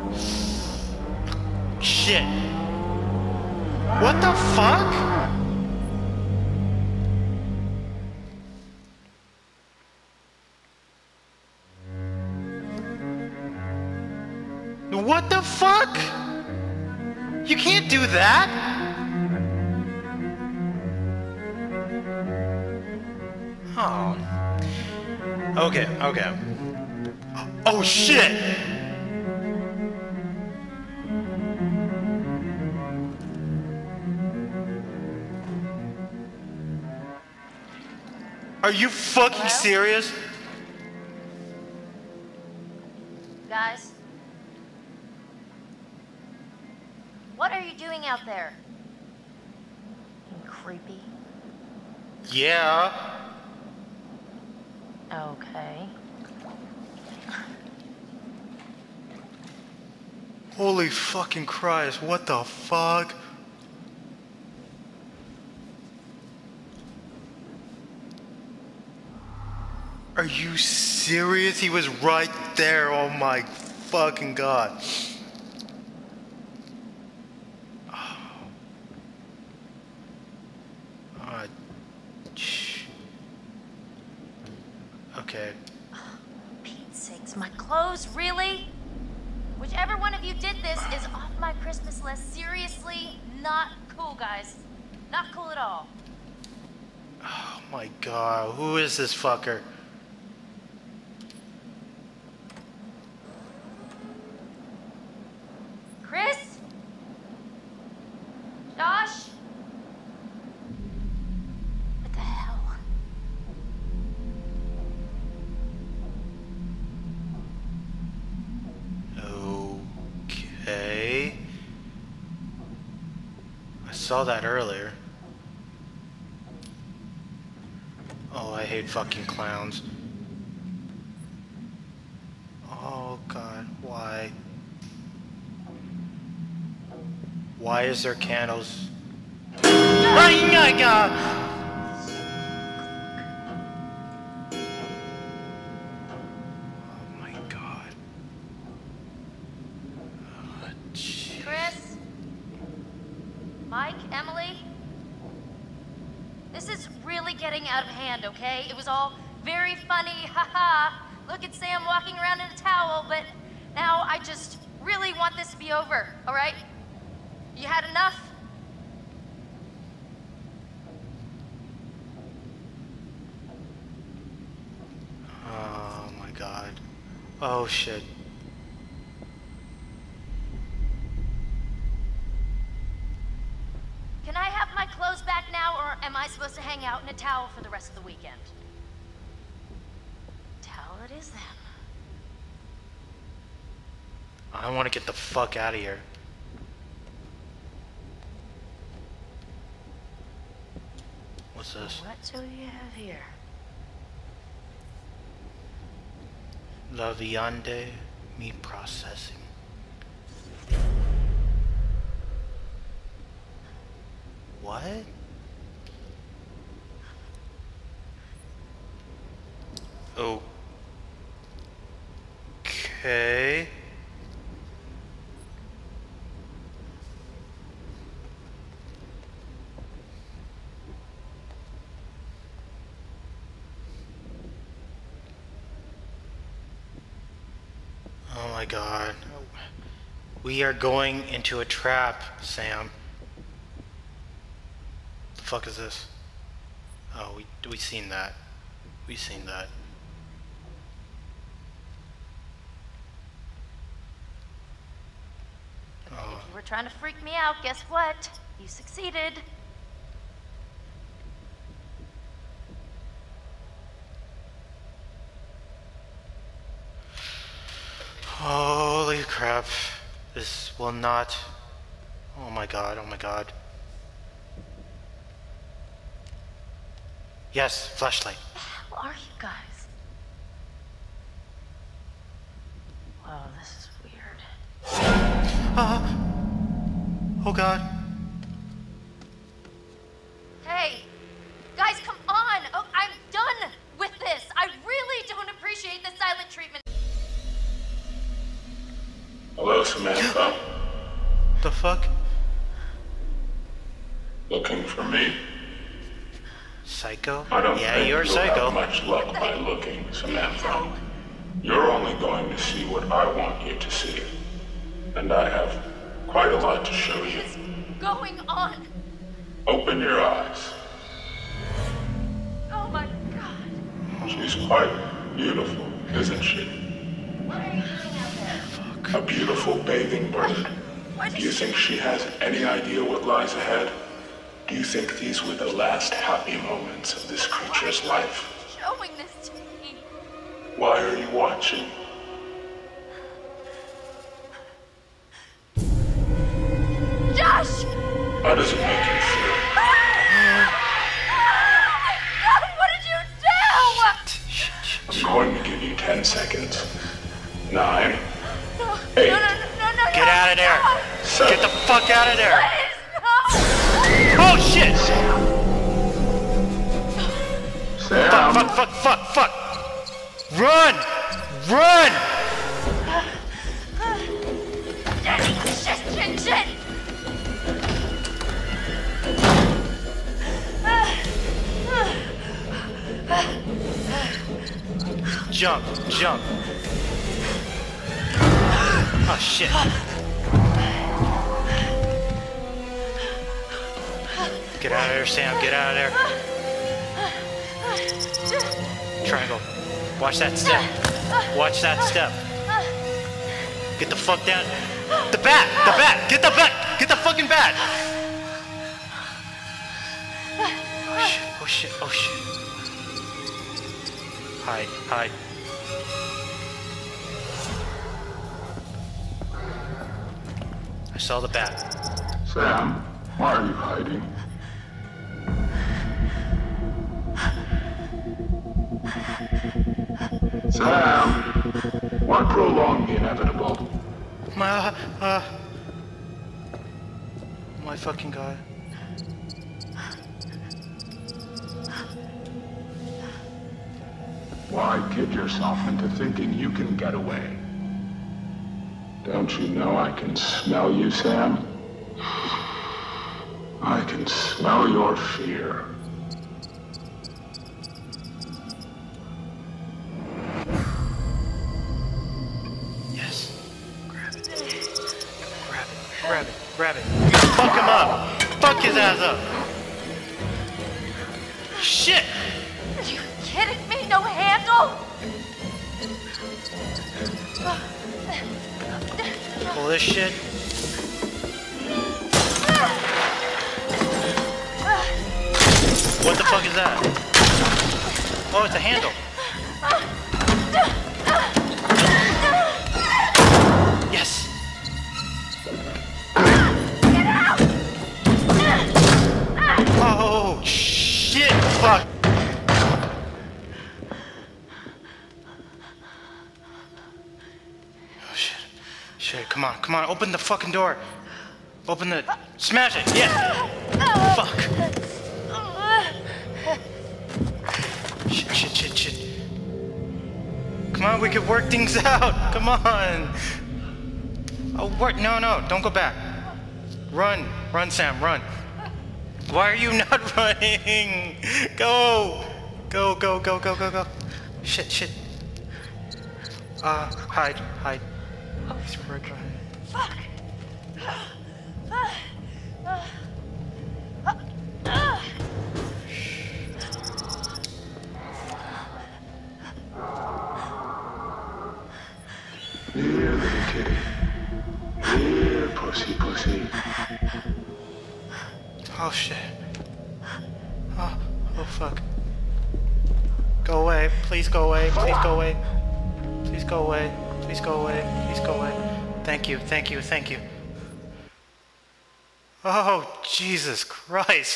Shit. What the fuck? What the fuck? You can't do that! Oh. Okay, okay. Oh shit! Are you fucking Hello? serious? Guys? What are you doing out there? Being creepy? Yeah. Okay. Holy fucking Christ, what the fuck? Are you serious? He was right there, oh my fucking god. Oh. Uh, shh. Okay. Pete's sakes, my clothes, really? Whichever one of you did this is off my Christmas list. Seriously, not cool, guys. Not cool at all. Oh my god, who is this fucker? Chris? Josh? What the hell? Okay. I saw that earlier. Oh, I hate fucking clowns. Oh god, why? Why is there candles? Oh my god! Oh my god. Oh, gee. Chris? Mike? Emily? This is really getting out of hand, okay? It was all very funny, haha. Look at Sam walking around in a towel, but now I just really want this to be over, all right? You had enough? Oh my god. Oh shit. Can I have my clothes back now, or am I supposed to hang out in a towel for the rest of the weekend? Towel it is then. I want to get the fuck out of here. What's this? What do you have here? La Viande Meat Processing. What? Okay. Oh my god. We are going into a trap, Sam. The fuck is this? Oh, we we seen that. We seen that. Oh. If you were trying to freak me out, guess what? You succeeded. Holy crap. This will not... Oh my god, oh my god. Yes, flashlight. Who are you guys? Wow, this is weird. Uh, oh god. Hey, guys, come on! Oh, I'm done with this. I really don't appreciate the silent treatment. Hello, Samantha. The fuck? Looking for me? Psycho? I don't yeah, think you're you'll psycho. have much luck by looking, Samantha. You're only going to see what I want you to see. And I have quite a lot to show you. What's going on? Open your eyes. Oh my god. She's quite beautiful, isn't she? What are you doing out there? A beautiful bathing bird. Do you think she has any idea what lies ahead? Do you think these were the last happy moments of this creature's life? Showing this to me. Why are you watching? Josh! How does it make you feel? God, what did you do? I'm going to give you ten seconds. Nine. No, Eight. no, no, no, no, Get no, out of there! no. Seven. Get the fuck out of there! Please, no. Oh shit! Sam. Fuck, fuck, fuck, fuck, fuck! Run! Run! Shit, shit, shit! Jump, jump. Oh shit. Get out of there, Sam, get out of there. triangle. Watch that step. Watch that step. Get the fuck down. The bat! The bat! Get the bat! Get the fucking bat! Oh shit, oh shit, oh shit. Hide, hide. I saw the bat. Sam, why are you hiding? Sam, why prolong the inevitable? My, uh, uh, my fucking god. Why kid yourself into thinking you can get away? Don't you know I can smell you, Sam? I can smell your fear. Yes. Grab it. Grab it. Grab it. Grab it. Fuck him up. Fuck his ass up. Shit. Are you kidding me? No handle? Pull this shit. What the fuck is that? Oh, it's a handle. Yes. Get out! Oh, shit. Fuck. Oh, shit. Shit, come on, come on. Open the fucking door. Open the... Smash it. Yeah. Fuck. Shit, shit, shit, shit. Come on, we can work things out. Come on. Oh, work. No, no, don't go back. Run. Run, Sam, run. Why are you not running? Go. Go, go, go, go, go, go. Shit, shit. Uh, hide, hide. He's right behind. Fuck. Here, little kitty. Here, pussy, pussy. Oh shit. Oh, oh fuck. Go away. Please go away. Please go away. Please go away. Please go away. Please go away. Thank you. Thank you. Thank you. Oh, Jesus Christ.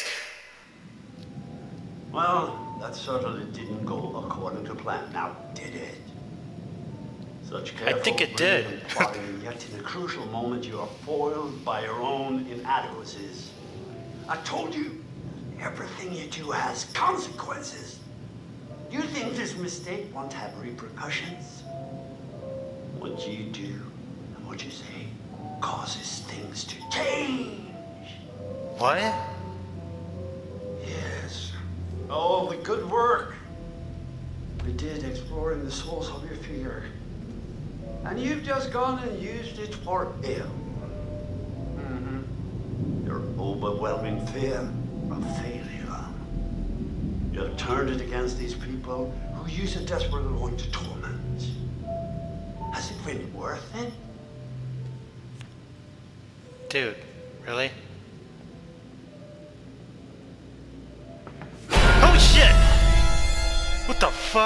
Well, that certainly didn't go according to plan, now did it? Such I think it did. And yet in a crucial moment you are foiled by your own inadequacies. I told you, everything you do has consequences. You think this mistake won't have repercussions? What you do and what you say causes things to change. What? Yes. Oh, the good work we did exploring the source of your fear. And you've just gone and used it for ill. Mm-hmm. Your overwhelming fear of failure. You have turned it against these people who use it desperately to torment. Has it been worth it? Dude, really? Oh shit! What the fuck?